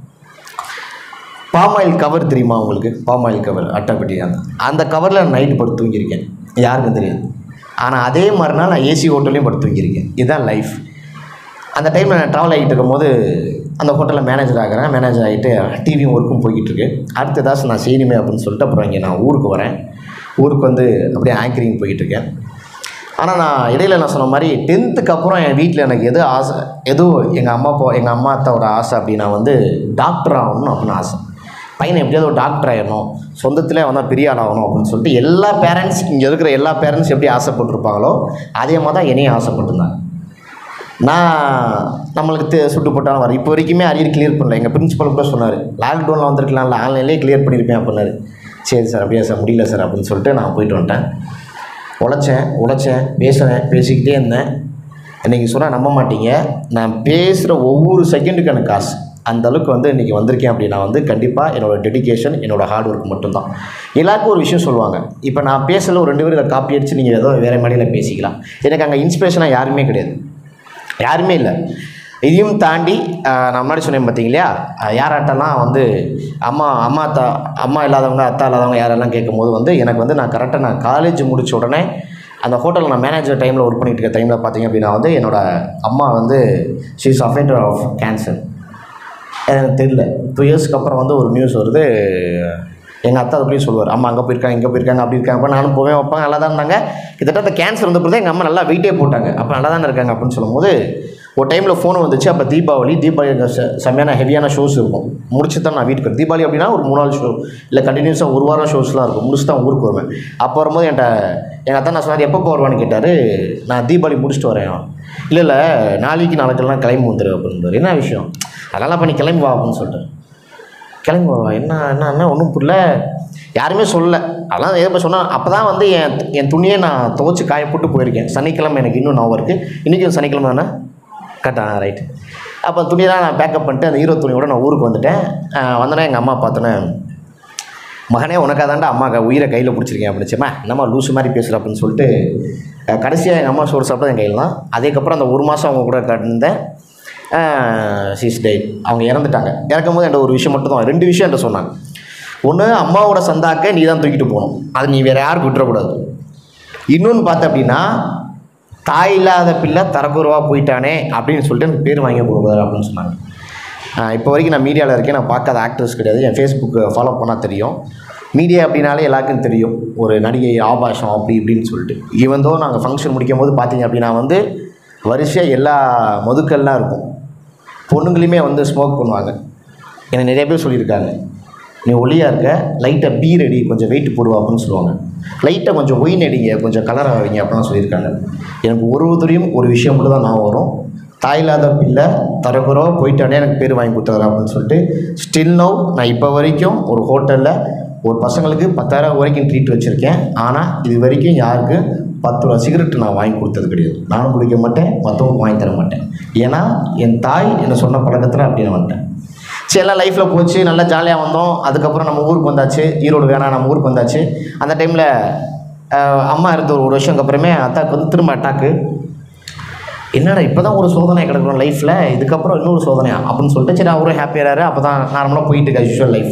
பாமாயில் கவர் தெரியுமா உங்களுக்கு, பாமாயில் கவர் அட்டைப்பட்டி, அந்த அந்த கவரில் நைட்டு படுத்து தூங்கியிருக்கேன், யாருக்கும் தெரியாது. ஆனால் அதே மாதிரினா நான் ஏசி ஹோட்டல்லையும் படுத்து தூங்கியிருக்கேன். இதுதான் லைஃப். அந்த டைமில் நான் ட்ராவல் ஆகிட்டு இருக்கும்போது அந்த ஹோட்டலில் மேனேஜர் ஆகிறேன். மேனேஜர் ஆகிட்டு டிவியும் ஒர்க்கும் போய்கிட்டுருக்கு. அடுத்த ஏதாச்சும் நான் செய்யணுமே அப்படின்னு சொல்லிட்டு அப்புறம் இங்கே நான் ஊருக்கு வரேன். ஊருக்கு வந்து அப்படியே ஆங்கரிங் போய்கிட்டுருக்கேன். ஆனால் நான் இடையில் நான் சொன்ன மாதிரி டென்த்துக்கு அப்புறம் என் வீட்டில் எனக்கு எது ஆசை, எதுவும் எங்கள் அம்மா அப்பா எங்கள் அம்மா அத்தாவோட ஆசை அப்படின்னா வந்து டாக்டர் ஆகணும் அப்படின்னு ஆசை. பையனை எப்படியாவது ஒரு டாக்டர் ஆகிடணும், சொந்தத்திலே வந்தால் பெரிய ஆள் ஆகணும் அப்படின்னு சொல்லிட்டு எல்லா பேரண்ட்ஸ், இங்கே இருக்கிற எல்லா பேரண்ட்ஸ் எப்படி ஆசைப்பட்டுருப்பாங்களோ அதே மாதிரி தான் என்னையும் ஆசைப்பட்டிருந்தாங்க. நான் நம்மளுக்கு தே சுட்டு போட்டாலும் வர இப்போ வரைக்குமே அரியர் கிளியர் பண்ணல. எங்கள் பிரின்சிபல் கூட சொன்னார், லாக்டவுனில் வந்திருக்கலாம்ல, ஆன்லைன்லேயே கிளியர் பண்ணியிருப்பேன் அப்படின்னாரு. சரி சார் அப்படியா சார், முடியல சார் அப்படின்னு சொல்லிட்டு நான் போயிட்டு வந்துட்டேன். உழைச்சேன் உழைச்சேன் பேசுகிறேன் பேசிக்கிட்டே இருந்தேன். இன்றைக்கி சொன்னால் நம்ப மாட்டீங்க, நான் பேசுகிற ஒவ்வொரு செகண்டுக்கான காசு அந்த அளவுக்கு வந்து இன்றைக்கி வந்திருக்கேன் அப்படின்னா வந்து கண்டிப்பாக என்னோடய டெடிகேஷன், என்னோடய ஹார்ட் ஒர்க் மட்டும்தான். எல்லாருக்கும் ஒரு விஷயம் சொல்லுவாங்க, இப்போ நான் பேசல ஒரு ரெண்டு பேரும் இதை காப்பி அடித்து நீங்கள் ஏதோ வேறு மாதிரியில் பேசிக்கலாம். எனக்கு அங்கே இன்ஸ்பிரேஷனாக யாருமே கிடையாது, யாருமே இல்லை. இதையும் தாண்டி நான் முன்னாடி சொன்னேன் பார்த்தீங்க இல்லையா, யாராட்டெல்லாம் வந்து அம்மா அம்மா அத்தா அம்மா இல்லாதவங்க அத்தா இல்லாதவங்க யாரெல்லாம் கேட்கும்போது வந்து எனக்கு வந்து நான் கரெக்டாக நான் காலேஜ் முடித்த உடனே அந்த ஹோட்டலில் நான் மேனேஜர் டைமில் ஒர்க் பண்ணிகிட்டு இருக்க டைமில் பார்த்தீங்க அப்படின்னா வந்து என்னோடய அம்மா வந்து she is affected of cancer. எனக்கு தெரியல, டூ இயர்ஸ்க்கு அப்புறம் வந்து ஒரு நியூஸ் வருது, எங்கள் அத்தா அப்படியே சொல்லுவார், அம்மா அங்கே போயிருக்காங்க இங்கே போயிருக்காங்க அப்படி இருக்காங்க. அப்போ நானும் போவேன் வைப்பாங்க, நல்லா தான் இருந்தாங்க. கிட்டத்தட்ட கேன்சர் வந்த பிறகு எங்கள் அம்மா நல்லா வெயிட்டே போட்டாங்க, அப்போ நல்லா தானே இருக்காங்க அப்படின்னு சொல்லும்போது ஒரு டைமில் ஃபோன் வந்துச்சு. அப்போ தீபாவளி தீபாவளி செம்மையான ஹெவியான ஷோஸ் இருக்கும். முடிச்சு தான் நான் வீட்டுக்கு, தீபாவளி அப்படின்னா ஒரு மூணு நாள் ஷோ இல்லை கண்டினியூஸாக ஒரு வாரம் ஷோஸ்லாம் இருக்கும். முடிச்சு தான் ஊருக்கு வருவேன். அப்போ வரும்போது என்கிட்ட எங்கள் அத்தா நான் சொன்னார், எப்போ வருவான்னு கேட்டார். நான் தீபாவளி முடிச்சுட்டு வரேன். இல்லை இல்லை நாளைக்கு நாளைக்கெல்லாம் கிளம்பி வந்துடு அப்படின்றார். என்ன விஷயம்? அதெல்லாம் பண்ணி கிளம்பி வா அப்படின்னு சொல்லிட்டு கிளம்பி வருவா. என்ன என்ன என்ன ஒன்றும் புரியல, யாருமே சொல்லலை. அதெல்லாம் எதை சொன்னால் அப்போ தான் வந்து என் என் துணியை நான் துவச்சி காய போட்டு போயிருக்கேன். சனிக்கிழமை எனக்கு இன்னும் ஞாபகம் இருக்குது, இன்றைக்கி சனிக்கிழமை தானே கரெக்டா ரைட்டு. அப்போ துணியெல்லாம் நான் பேக்கப் பண்ணிட்டு அந்த ஹீரோ துணியோடு நான் ஊருக்கு வந்துட்டேன். வந்தோன்னே எங்கள் அம்மா பார்த்தோன்னே, மகனே உனக்காக தாண்டா அம்மா உயிரை கையில் பிடிச்சிருக்கேன் அப்படின்னுச்சுமா, என்னம்மா லூஸு மாதிரி பேசுகிற அப்படின்னு சொல்லிட்டு கடைசியாக எங்கள் அம்மா சோறு சாப்பிட்டது என் கையில் தான். அதுக்கப்புறம் அந்த ஒரு மாதம் அவங்க கூட இருந்தேன். சீஸ் டே அவங்க இறந்துட்டாங்க. இறக்கும் போது என்கிட்ட ஒரு விஷயம் மட்டும் தான், ரெண்டு விஷயம் என்கிட்ட சொன்னாங்க. ஒன்று, அம்மாவோட சந்தாக்க நீ தான் தூக்கிட்டு போகணும், அது நீ வேறு யாருக்கு விட்டுறக்கூடாது. இன்னொன்று பார்த்த அப்படின்னா, தாய் இல்லாத பிள்ளை தரக்குறவாக போயிட்டானே அப்படின்னு சொல்லிட்டு எனக்கு பேர் வாங்கி கொடுக்குறாரு அப்படின்னு சொன்னாங்க. இப்போ வரைக்கும் நான் மீடியாவில் இருக்கேன், நான் பார்க்காத ஆக்டர்ஸ் கிடையாது. என் ஃபேஸ்புக்கு ஃபாலோ பண்ணால் தெரியும். மீடியா அப்படின்னாலே எல்லாருக்கும் தெரியும், ஒரு நடிகை ஆபாசம் அப்படி இப்படின்னு சொல்லிட்டு. ஈவந்தோ நாங்கள் ஃபங்க்ஷன் முடிக்கும் போது பார்த்தீங்க அப்படின்னா வந்து வரிசையாக எல்லா மதுக்கள்லாம் இருக்கும், பொண்ணுங்களையுமே வந்து ஸ்மோக் பண்ணுவாங்க. எனக்கு நிறைய பேர் சொல்லியிருக்காங்க, நீ ஒல்லியாக இருக்க, லைட்டாக பீர் அடி, கொஞ்சம் வெயிட் போடுவா அப்படின்னு சொல்லுவாங்க. லைட்டாக கொஞ்சம் ஒயின் அடிங்க, கொஞ்சம் கலர் ஆவீங்க அப்படின்னு சொல்லியிருக்காங்க. எனக்கு ஒரு ஒருத்தரையும் ஒரு விஷயம் மட்டும் தான் நான் வரும், தாயில்லாத பிள்ளை தரக்குறோ போயிட்டானே எனக்கு பேர் வாங்கி கொடுத்தாரு அப்படின்னு சொல்லிட்டு. ஸ்டில் நவ் நான் இப்போ வரைக்கும் ஒரு ஹோட்டலில் ஒரு பசங்களுக்கு பத்தாயிரம் வரைக்கும் ட்ரீட் வச்சுருக்கேன். ஆனால் இது வரைக்கும் யாருக்கு பத்து ரூபா சிகரெட் நான் வாங்கி கொடுத்தது கிடையாது. நானும் குடிக்க மாட்டேன், மற்றவங்களுக்கு வாங்கி தர மாட்டேன். ஏன்னா என் தாய் என்னை சொன்ன பழக்கத்தில் அப்படின்னு வந்துட்டேன். சரி, எல்லாம் லைஃப்பில் போச்சு, நல்லா ஜாலியாக வந்தோம். அதுக்கப்புறம் நம்ம ஊருக்கு வந்தாச்சு, ஈரோடு வேணாம் நம்ம ஊருக்கு வந்தாச்சு. அந்த டைமில் அம்மா இருந்த ஒரு ஒரு வருஷம் அப்புறமே அத்தாக்கு வந்து திரும்ப அட்டாக்கு. என்னடா இப்போ தான் ஒரு சோதனை கிடக்கிறோம் லைஃப்பில், இதுக்கப்புறம் இன்னொரு சோதனையா அப்படின்னு சொல்லிட்டு சரி அவரும் ஹாப்பியாகிறாரு. அப்போ தான் நார்மலாக போயிட்டு இருக்கா யூஷுவல் லைஃப்.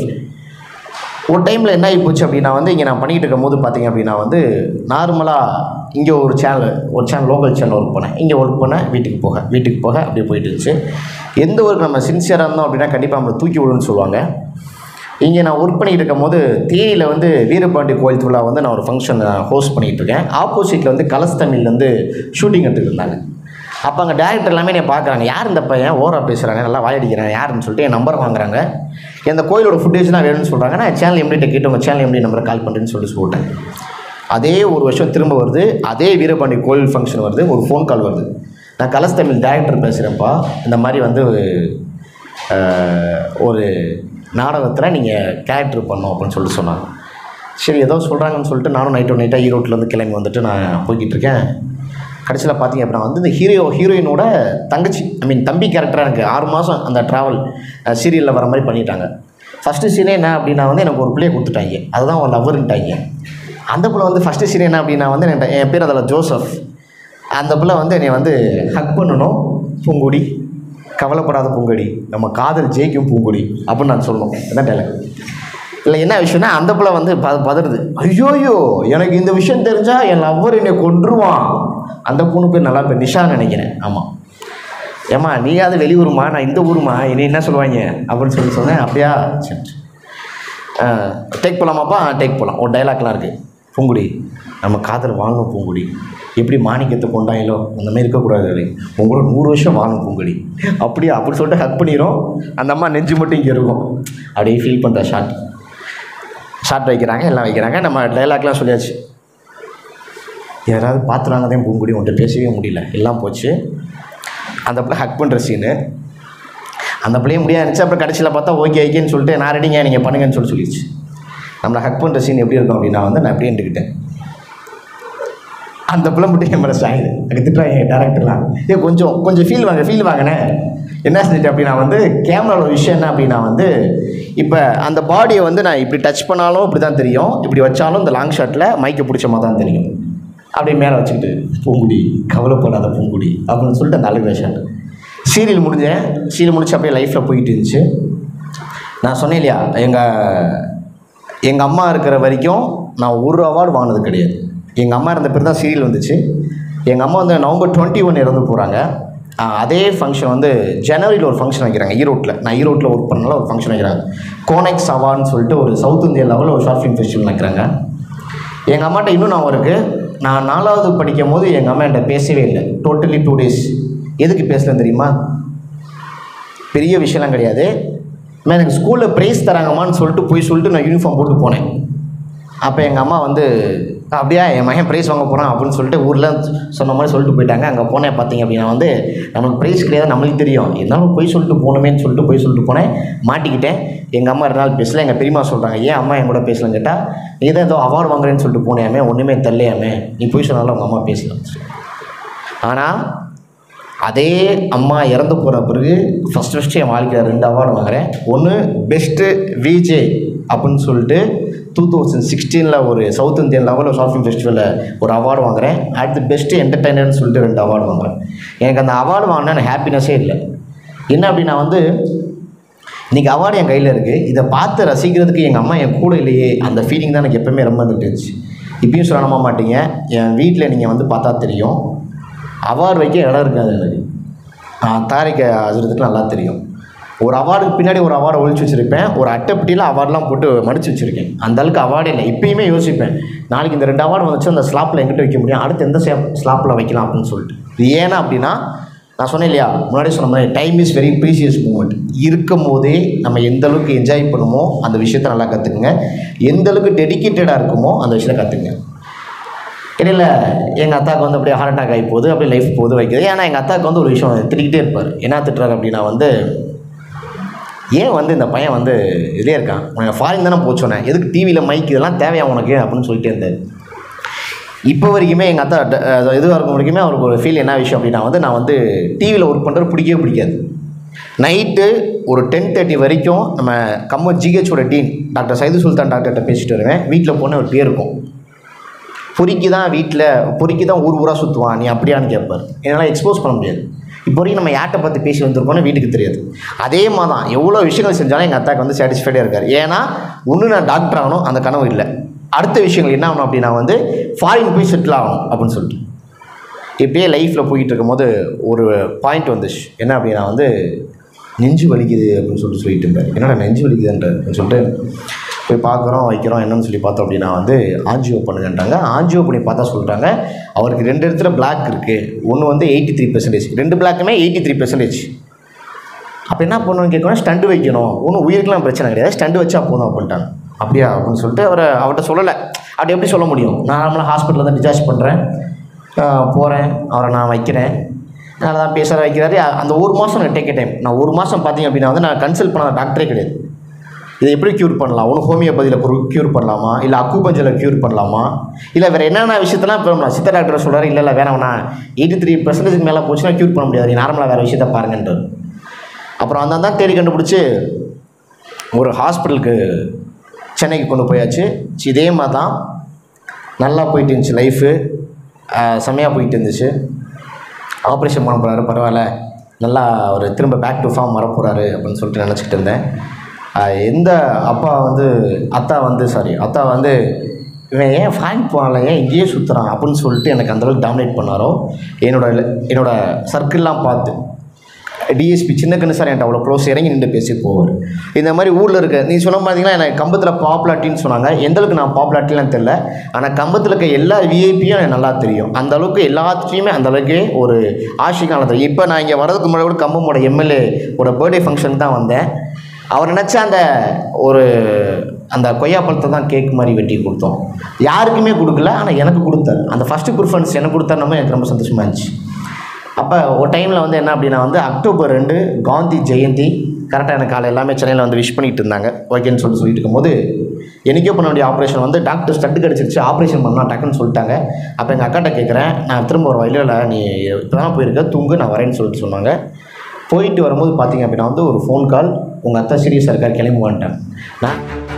ஒரு டைமில் என்ன ஆகி போச்சு அப்படின்னா வந்து இங்கே நான் பண்ணிகிட்டு இருக்கும் போது பார்த்தீங்க அப்படின்னா வந்து நார்மலாக இங்கே ஒரு சேனல் ஒரு சேனல் லோக்கல் சேனல் ஒர்க் பண்ணேன், இங்கே ஒர்க் பண்ணேன், வீட்டுக்கு போக வீட்டுக்கு போக அப்படியே போயிட்டு இருந்துச்சு. எந்த ஒர்க் நம்ம சின்சியராக இருந்தோம் அப்படின்னா கண்டிப்பாக நம்மளை தூக்கி விடுன்னு சொல்லுவாங்க. இங்கே நான் ஒர்க் பண்ணிகிட்டு இருக்கும் போது தேனியில் வந்து வீரபாண்டி கோயில் திருவிழா வந்து நான் ஒரு ஃபங்க்ஷன் ஹோஸ்ட் பண்ணிகிட்டு இருக்கேன். ஆப்போசிட்டில் வந்து கலர்ஸ் தமிழ்லேருந்து ஷூட்டிங் எடுத்துகிட்டு இருந்தாங்க. அப்போ அங்கே டேரக்டர் எல்லாமே என்னை பார்க்குறாங்க, யார் இந்த பையன் ஓவராக பேசுகிறாங்க, நல்லா வாயடிக்கிறேன் யாருன்னு சொல்லிட்டு என் நம்பர் வாங்குறாங்க. இந்த கோயிலோட ஃபுட்டேஜ் தான் வேணும்னு சொல்கிறாங்க. நான் சேனல் எம்டிகிட்ட கேட்டு உங்கள் சேனல் எம்டி நம்பரை கால் பண்ணுறேன்னு சொல்லிட்டு சொல்லிட்டேன். அதே ஒரு வருஷம் திரும்ப வருது, அதே வீரபாண்டி கோயில் ஃபங்க்ஷன் வருது, ஒரு ஃபோன் கால் வருது. நான் கலர்ஸ் தமிழ் டேரக்டர் பேசுகிறேன்ப்பா, இந்த மாதிரி வந்து ஒரு நாடகத்தில் நீங்கள் கேரக்டர் பண்ணோம் அப்படின்னு சொல்லிட்டு சொன்னாங்க. சரி ஏதோ சொல்கிறாங்கன்னு சொல்லிட்டு நானும் நைட்டோ நைட்டாக ஈரோட்டிலேருந்து கிளம்பி வந்துட்டு நான் போய்கிட்டு இருக்கேன். கடைசியில் பார்த்தீங்க அப்படின்னா வந்து இந்த ஹீரோ ஹீரோயினோட தங்கச்சி ஐ மீன் தம்பி கேரக்டராக எனக்கு ஆறு மாதம் அந்த ட்ராவல் சீரியலில் வர மாதிரி பண்ணிட்டாங்க. ஃபஸ்ட்டு சீனே என்ன அப்படின்னா வந்து எனக்கு ஒரு பிள்ளையை கொடுத்துட்டாங்க, அதுதான் ஒரு லவ்வருன்ட்டாங்க. அந்த பிள்ளை வந்து ஃபஸ்ட்டு சீன் என்ன அப்படின்னா வந்து என் என் பேர் அதில் ஜோசப். அந்த பிள்ளை வந்து என்னை வந்து ஹக் பண்ணணும், பூங்குடி கவலைப்படாத பூங்கொடி, நம்ம காதல் ஜெயிக்கும் பூங்குடி அப்படின்னு நான் சொல்லணும். என்ன டைலாக் இல்லை, என்ன விஷயம்னா அந்த பிள்ளை வந்து ப பதறுது ஐயோயோ எனக்கு இந்த விஷயம் தெரிஞ்சால் என் லவ்வர் என்னை கொன்றுவான். அந்த பொண்ணு பேர் நல்லா பேர் நிஷா நினைக்கிறேன். ஆமாம், ஏம்மா நீயாவது வெளியூருமா, நான் இந்த ஊருமா, என்னை என்ன சொல்லுவாங்க அப்படின்னு சொல்லி சொன்னேன். அப்படியா சரி டேக் போகலாமாப்பா, டேக் போகலாம். ஒரு டைலாக்லாம் இருக்குது, பூங்குடி நம்ம காதல் வாழணும் பூங்குடி, எப்படி மாணிக்கத்தை கொண்டாங்களோ அந்த மாதிரி இருக்கக்கூடாது, உங்களோட நூறு வருஷம் வாழணும் பூங்குடி அப்படியா அப்படி சொல்லிட்டு ஹக் பண்ணிடும். அந்த அம்மா நெஞ்சு மட்டும் இங்கே இருக்கும், அப்படியே ஃபீல் பண்ணுற ஷார்ட் ஷார்ட் வைக்கிறாங்க, எல்லாம் வைக்கிறாங்க. நம்ம டைலாக்லாம் சொல்லியாச்சு. யாராவது பார்த்துறாங்க தான் பூங்குடி உன்கிட்ட பேசவே முடியல, எல்லாம் போச்சு. அந்த பிள்ளை ஹக் பண்ணுற சீனு, அந்த பிள்ளைய முடியாது இருந்துச்சு. அப்புறம் கடைசியில் பார்த்தா ஓகே ஓகேன்னு சொல்லிட்டு நான் ரெடிங்க நீங்கள் பண்ணுங்கன்னு சொல்லி சொல்லிடுச்சு. நம்மளை ஹக் பண்ணுற சீன் எப்படி இருக்கும் அப்படின்னா வந்து நான் அப்படியே நின்றுக்கிட்டேன். அந்த பிள்ளை மட்டும் என் மேலே சாயுது. எனக்கு திட்டுறாங்க டேரக்டர்லாம், ஏ கொஞ்சம் கொஞ்சம் ஃபீல் வாங்க ஃபீல் வாங்கினே என்ன செஞ்சுட்டு அப்படின்னா வந்து கேமராவில் விஷயம் என்ன அப்படின்னா வந்து இப்போ அந்த பாடியை வந்து நான் இப்படி டச் பண்ணாலும் இப்படி தான் தெரியும், இப்படி வச்சாலும் இந்த லாங் ஷாட்டில் மைக்கை பிடிச்ச மாதிரி தான் தெரியும். அப்படி மேலே வச்சுக்கிட்டு பூங்குடி கவலைப்படாத பூங்குடி அப்படின்னு சொல்லிட்டு அந்த அழுகிற ஷாட். சீரியல் முடிஞ்சேன். சீரியல் முடிச்சு அப்படியே லைஃப்பில் போயிட்டு இருந்துச்சு. நான் சொன்னேன் இல்லையா, எங்கள் எங்கள் அம்மா இருக்கிற வரைக்கும் நான் ஒரு அவார்டு வாங்கினது கிடையாது. எங்கள் அம்மா இருந்த பேர் தான் சீரியல் வந்துச்சு. எங்கள் அம்மா வந்து நவம்பர் டுவெண்ட்டி ஒன் இறந்து போகிறாங்க. அதே ஃபங்க்ஷன் வந்து ஜனவரியில் ஒரு ஃபங்க்ஷன் வைக்கிறாங்க ஈரோட்டில். நான் ஈரோட்டில் ஒர்க் பண்ணனால ஒரு ஃபங்க்ஷன் வைக்கிறாங்க. கோனெக்ஸ் அவார்டுன்னு சொல்லிட்டு ஒரு சவுத் இந்தியா லெவலில் ஒரு ஷார்ட் ஃபிலிம் ஃபெஸ்டிவல் வைக்கிறாங்க. எங்கள் அம்மாட்ட இன்னும் நான் இருக்குது, நான் நாலாவது படிக்கும் போது எங்கள் அம்மா என்கிட்ட பேசவே இல்லை. Totally two days. எதுக்கு பேசலன்னு தெரியுமா? பெரிய விஷயம்லாம் கிடையாது. நான் எனக்கு ஸ்கூலில் ப்ரைஸ் தராங்கம்மான்னு சொல்லிட்டு போய் சொல்லிட்டு நான் யூனிஃபார்ம் போட்டு போனேன். அப்போ எங்கள் அம்மா வந்து அப்படியா என் மகன் ப்ரைஸ் வாங்க போகிறான் அப்படின்னு சொல்லிட்டு ஊரில் சொன்ன மாதிரி சொல்லிட்டு போயிட்டாங்க. அங்கே போனேன் பார்த்தீங்க அப்படின்னா வந்து நம்மளுக்கு ப்ரைஸ் கிடையாது, நம்மளுக்கு தெரியும், இருந்தாலும் போய் சொல்லிட்டு போகணுமேன்னு சொல்லிட்டு போய் சொல்லிட்டு போனேன். மாட்டிக்கிட்டேன். எங்கள் அம்மா ரெண்டு நாள் பேசல. எங்கள் பெரியம்மா சொல்கிறாங்க, ஏன் அம்மா என் கூட பேசலன்னு கேட்டால், நீ தான் ஏதோ அவார்டு வாங்குறேன்னு சொல்லிட்டு போனேயாமே, ஒன்றுமே தெரியலையாமே, நீ போய் சொன்னாலும் அவங்க அம்மா பேசலாம். ஆனால் அதே அம்மா இறந்து போகிற பிறகு ஃபஸ்ட் ஃபஸ்ட்டு என் வாழ்க்கையில் ரெண்டு அவார்டு வாங்குகிறேன். ஒன்று பெஸ்ட்டு விஜே அப்படின்னு சொல்லிட்டு டூ தௌசண்ட் சிக்ஸ்டீனில் ஒரு சவுத் இந்தியன் லெவலில் ஷார்ட் ஃபிலிம் ஃபெஸ்டிவலில் ஒரு அவார்டு வாங்குகிறேன். அடுத்து பெஸ்ட்டு என்டர்டைனர்னு சொல்லிட்டு ரெண்டு அவார்டு வாங்குகிறேன். எனக்கு அந்த அவார்டு வாங்கினா எனக்கு ஹாப்பினஸே இல்லை. என்ன அப்படின்னா வந்து இன்றைக்கி அவார்டு என் கையில் இருக்குது, இதை பார்த்து ரசிக்கிறதுக்கு எங்கள் அம்மா என் கூட இல்லையே, அந்த ஃபீலிங் தான் எனக்கு எப்போவுமே ரொம்ப வந்துட்டு இருந்துச்சு. இப்பயும் சொல்ல நம்ப மாட்டீங்க, என் வீட்டில் நீங்கள் வந்து பார்த்தா தெரியும், அவார்டு வைக்க இடம் இருக்காது எனக்கு. தாரிக்க அசுறதுக்கு நல்லா தெரியும். ஒரு அவார்டுக்கு பின்னாடி ஒரு அவார்டை ஒழிச்சு வச்சுருப்பேன். ஒரு அட்டைப்பட்டியில் அவார்டெலாம் போட்டு மடித்து வச்சுருக்கேன். அந்தளவுக்கு அவார்டே இல்லை. இப்போயுமே யோசிப்பேன், நாளைக்கு இந்த ரெண்டு அவார்டு வந்துச்சு அந்த ஸ்லாப்பில் எங்கிட்ட வைக்க முடியும், அடுத்து எந்த ஸ்லாப்பில் வைக்கலாம் அப்படின்னு சொல்லிட்டு. இது ஏன்னா அப்படின்னா நான் சொன்னேன் இல்லையா, முன்னாடி சொன்ன மாதிரி time is very precious moment. இருக்கும் போதே நம்ம எந்த அளவுக்கு என்ஜாய் பண்ணுமோ அந்த விஷயத்தை நல்லா கற்றுக்குங்க. எந்த அளவுக்கு டெடிக்கேட்டடாக இருக்குமோ அந்த விஷயத்தை கற்றுக்குங்க. இடையில எங்கள் அத்தாவுக்கு வந்து அப்படியே ஹார்ட் அட்டாக் ஆகி போகுது, அப்படியே லைஃப் போகுது வைக்குது. ஏன்னா எங்கள் அத்தாவுக்கு வந்து ஒரு விஷயம் திட்டிக்கிட்டே இருப்பார். என்ன திட்டுறாரு அப்படின்னா வந்து, ஏன் வந்து இந்த பையன் வந்து இதே இருக்கான், உனக்கு ஃபாரின் தானே போச்சோன்னே, எதுக்கு டிவியில் மைக் இதெல்லாம் தேவையா உனக்கு அப்படின்னு சொல்லிட்டே இருந்தார். இப்போ வரைக்குமே எங்கள் அத்தா எதுவாக இருக்கும் வரைக்குமே அவருக்கு ஒரு ஃபீல் என்ன விஷயம் அப்படின்னா வந்து, நான் வந்து டிவியில் ஒர்க் பண்ணுறது பிடிக்கவே பிடிக்காது. நைட்டு ஒரு டென் தேர்ட்டி வரைக்கும் நம்ம கம்மம் ஜிஹெச்சோட டீன் டாக்டர் சைது சுல்தான் டாக்டர்கிட்ட பேசிட்டு வருவேன். வீட்டில் போன ஒரு பேர் இருக்கும், பொறிக்கு தான் வீட்டில் பொறிக்கு தான் ஊர் ஊராக சுற்றுவான், நீ அப்படியான்னு கேட்பார். என்னால் எக்ஸ்போஸ் பண்ண முடியாது. இப்போ வரைக்கும் நம்ம யார்கிட்ட பார்த்து பேசி வந்திருக்கோன்னு வீட்டுக்கு தெரியாது. அதே மாதிரி தான் எவ்வளோ விஷயங்கள் செஞ்சாலும் எங்கள் அத்தாக்கு வந்து சாட்டிஸ்ஃபைடாக இருக்கார். ஏன்னா ஒன்று நான் டாக்டர் ஆகணும், அந்த கனவு இல்லை. அடுத்த விஷயங்கள் என்ன ஆகணும் அப்படின்னா வந்து ஃபாரின் போய் செட்டில் ஆகணும் அப்படின்னு சொல்லிட்டு இப்படியே லைஃப்பில் போய்கிட்டு இருக்கும்போது ஒரு பாயிண்ட் வந்துச்சு. என்ன அப்படின்னா வந்து நெஞ்சு வலிக்குது அப்படின்னு சொல்லிட்டு சொல்லிட்டு இருந்தார். என்னடா நெஞ்சு வலிக்குதுன்ற அப்படின்னு சொல்லிட்டு போய் பார்க்குறோம் வைக்கிறோம். என்னன்னு சொல்லி பார்த்தோம் அப்படின்னா வந்து ஆஞ்சியோ பண்ணுங்கன்றாங்க. ஆஞ்சியோ பண்ணி பார்த்தா சொல்கிறாங்க அவருக்கு ரெண்டு இடத்துல பிளாக் இருக்குது. ஒன்று வந்து எயிட்டி த்ரீ பெர்சன்டேஜ் ரெண்டு பிளாக்குமே எயிட்டி த்ரீ பெர்சன்டேஜ் அப்போ என்ன பண்ணணும்னு கேட்கணும், ஸ்டண்டு வைக்கணும். ஒன்றும் உயிருக்கெலாம் பிரச்சனை கிடையாது, ஸ்டண்டு வச்சா போதும் அப்படின்ட்டாங்க. அப்படியா அப்படின்னு சொல்லிட்டு அவரை அவர்கிட்ட சொல்லலை. அப்படி எப்படி சொல்ல முடியும், நான் நார்மலாக ஹாஸ்பிட்டலில் தான் டிஸ்சார்ஜ் பண்ணுறேன், போகிறேன், அவரை நான் வைக்கிறேன், நல்லா தான் பேசுகிற வைக்கிறாரு. அந்த ஒரு மாதம் எனக்கு டேக் டைம். நான் ஒரு மாதம் பார்த்தீங்க அப்படின்னா வந்து நான் கன்சல்ட் பண்ணாத டாக்டரே கிடையாது. இதை எப்படி க்யூர் பண்ணலாம், ஒன்று ஹோமியோபதியில் க்யூர் பண்ணலாமா, இல்லை அக்குபஞ்சரில் க்யூர் பண்ணலாமா, இல்லை வேறு என்னென்ன விஷயத்தெல்லாம் இப்போ நான் சித்த டாக்டர் சொல்கிறாரு, இல்லை இல்லை வேணாம்ண்ணா எயிட்டி த்ரீ பர்சன்டேஜ் மேலே போச்சுன்னா க்யூர் பண்ண முடியாது, நார்மலாக வேறு விஷயத்த பாருங்கன்றார். அப்புறம் அந்த தான் தேடி கண்டுபிடிச்சி ஒரு ஹாஸ்பிட்டலுக்கு சென்னைக்கு கொண்டு போயாச்சு. இதே மாதிரி தான் நல்லா போயிட்டு இருந்துச்சு லைஃபு, செம்மையாக போயிட்டு இருந்துச்சு. ஆப்ரேஷன் பண்ண போகிறாரு, பரவாயில்ல, நல்லா ஒரு திரும்ப பேக் டு ஃபார்ம் வரப்போகிறாரு அப்படின்னு சொல்லிட்டு நினச்சிக்கிட்டு இருந்தேன். எந்த அப்பா வந்து அத்தா வந்து சாரி அத்தா வந்து இவன் ஏன் ஃபேன் போகல, ஏன் இங்கேயே சுற்றுறான் அப்படின்னு சொல்லிட்டு எனக்கு அந்தளவுக்கு டாமினேட் பண்ணாரோ, என்னோட என்னோடய சர்க்கிள்லாம் பார்த்து டிஎஸ்பி சின்ன கண்ணு சார் என்கிட்ட அவ்வளோ க்ளோஸ் இறங்கி நின்று பேசி போவார். இந்த மாதிரி ஊரில் இருக்க நீ சொன்ன பார்த்தீங்கன்னா எனக்கு கம்பத்தில் பாப்புலாட்டின்னு சொன்னாங்க. எந்தளவுக்கு நான் பாப்புலாட்டிலாம் தெரில, ஆனால் கம்பத்தில் இருக்க எல்லா விஐபியும் எனக்கு நல்லா தெரியும். அந்த அளவுக்கு எல்லாத்துலேயுமே அந்தளவுக்கு ஒரு ஆஷிக்கான தெரியும். இப்போ நான் இங்கே வரதுக்கு முன்னாடி கூட கம்பமோட எம்எல்ஏவோட பர்த்டே ஃபங்க்ஷன் தான் வந்தேன். அவர் நினச்சா அந்த ஒரு அந்த கொய்யா பழத்தை தான் கேக் மாதிரி வெட்டி கொடுத்தோம். யாருக்குமே கொடுக்கல, ஆனால் எனக்கு கொடுத்தாரு. அந்த ஃபஸ்ட்டு ப்ரிஃபரன்ஸ் எனக்கு கொடுத்தாருன்னு எனக்கு ரொம்ப சந்தோஷமாக இருந்துச்சு. அப்போ ஒரு டைமில் வந்து என்ன அப்படின்னா வந்து அக்டோபர் ரெண்டு காந்தி ஜெயந்தி, கரெக்டாக எனக்கு காலை எல்லாமே சென்னையில் வந்து விஷ் பண்ணிகிட்டு இருந்தாங்க. ஓகேன்னு சொல்லிட்டு சொல்லிட்டு இருக்கும்போது எனக்கே பண்ண வேண்டிய ஆப்ரேஷன் வந்து டாக்டர் ஸ்டட்டு கிடச்சிருச்சு, ஆப்ரேஷன் பண்ணலாம் டக்குன்னு சொல்லிட்டாங்க. அப்போ எங்கள் அக்காட்ட கேட்குறேன், நான் திரும்ப ஒரு வழியில் நீ இப்போ தான் போயிருக்க, தூங்கு, நான் வரேன்னு சொல்லிட்டு சொன்னாங்க. போயிட்டு வரும்போது பார்த்தீங்க அப்படின்னா வந்து ஒரு ஃபோன் கால், உங்கள் அத்தா சீரியஸாக இருக்கார், கிளம்பி வந்துட்டேன். நான்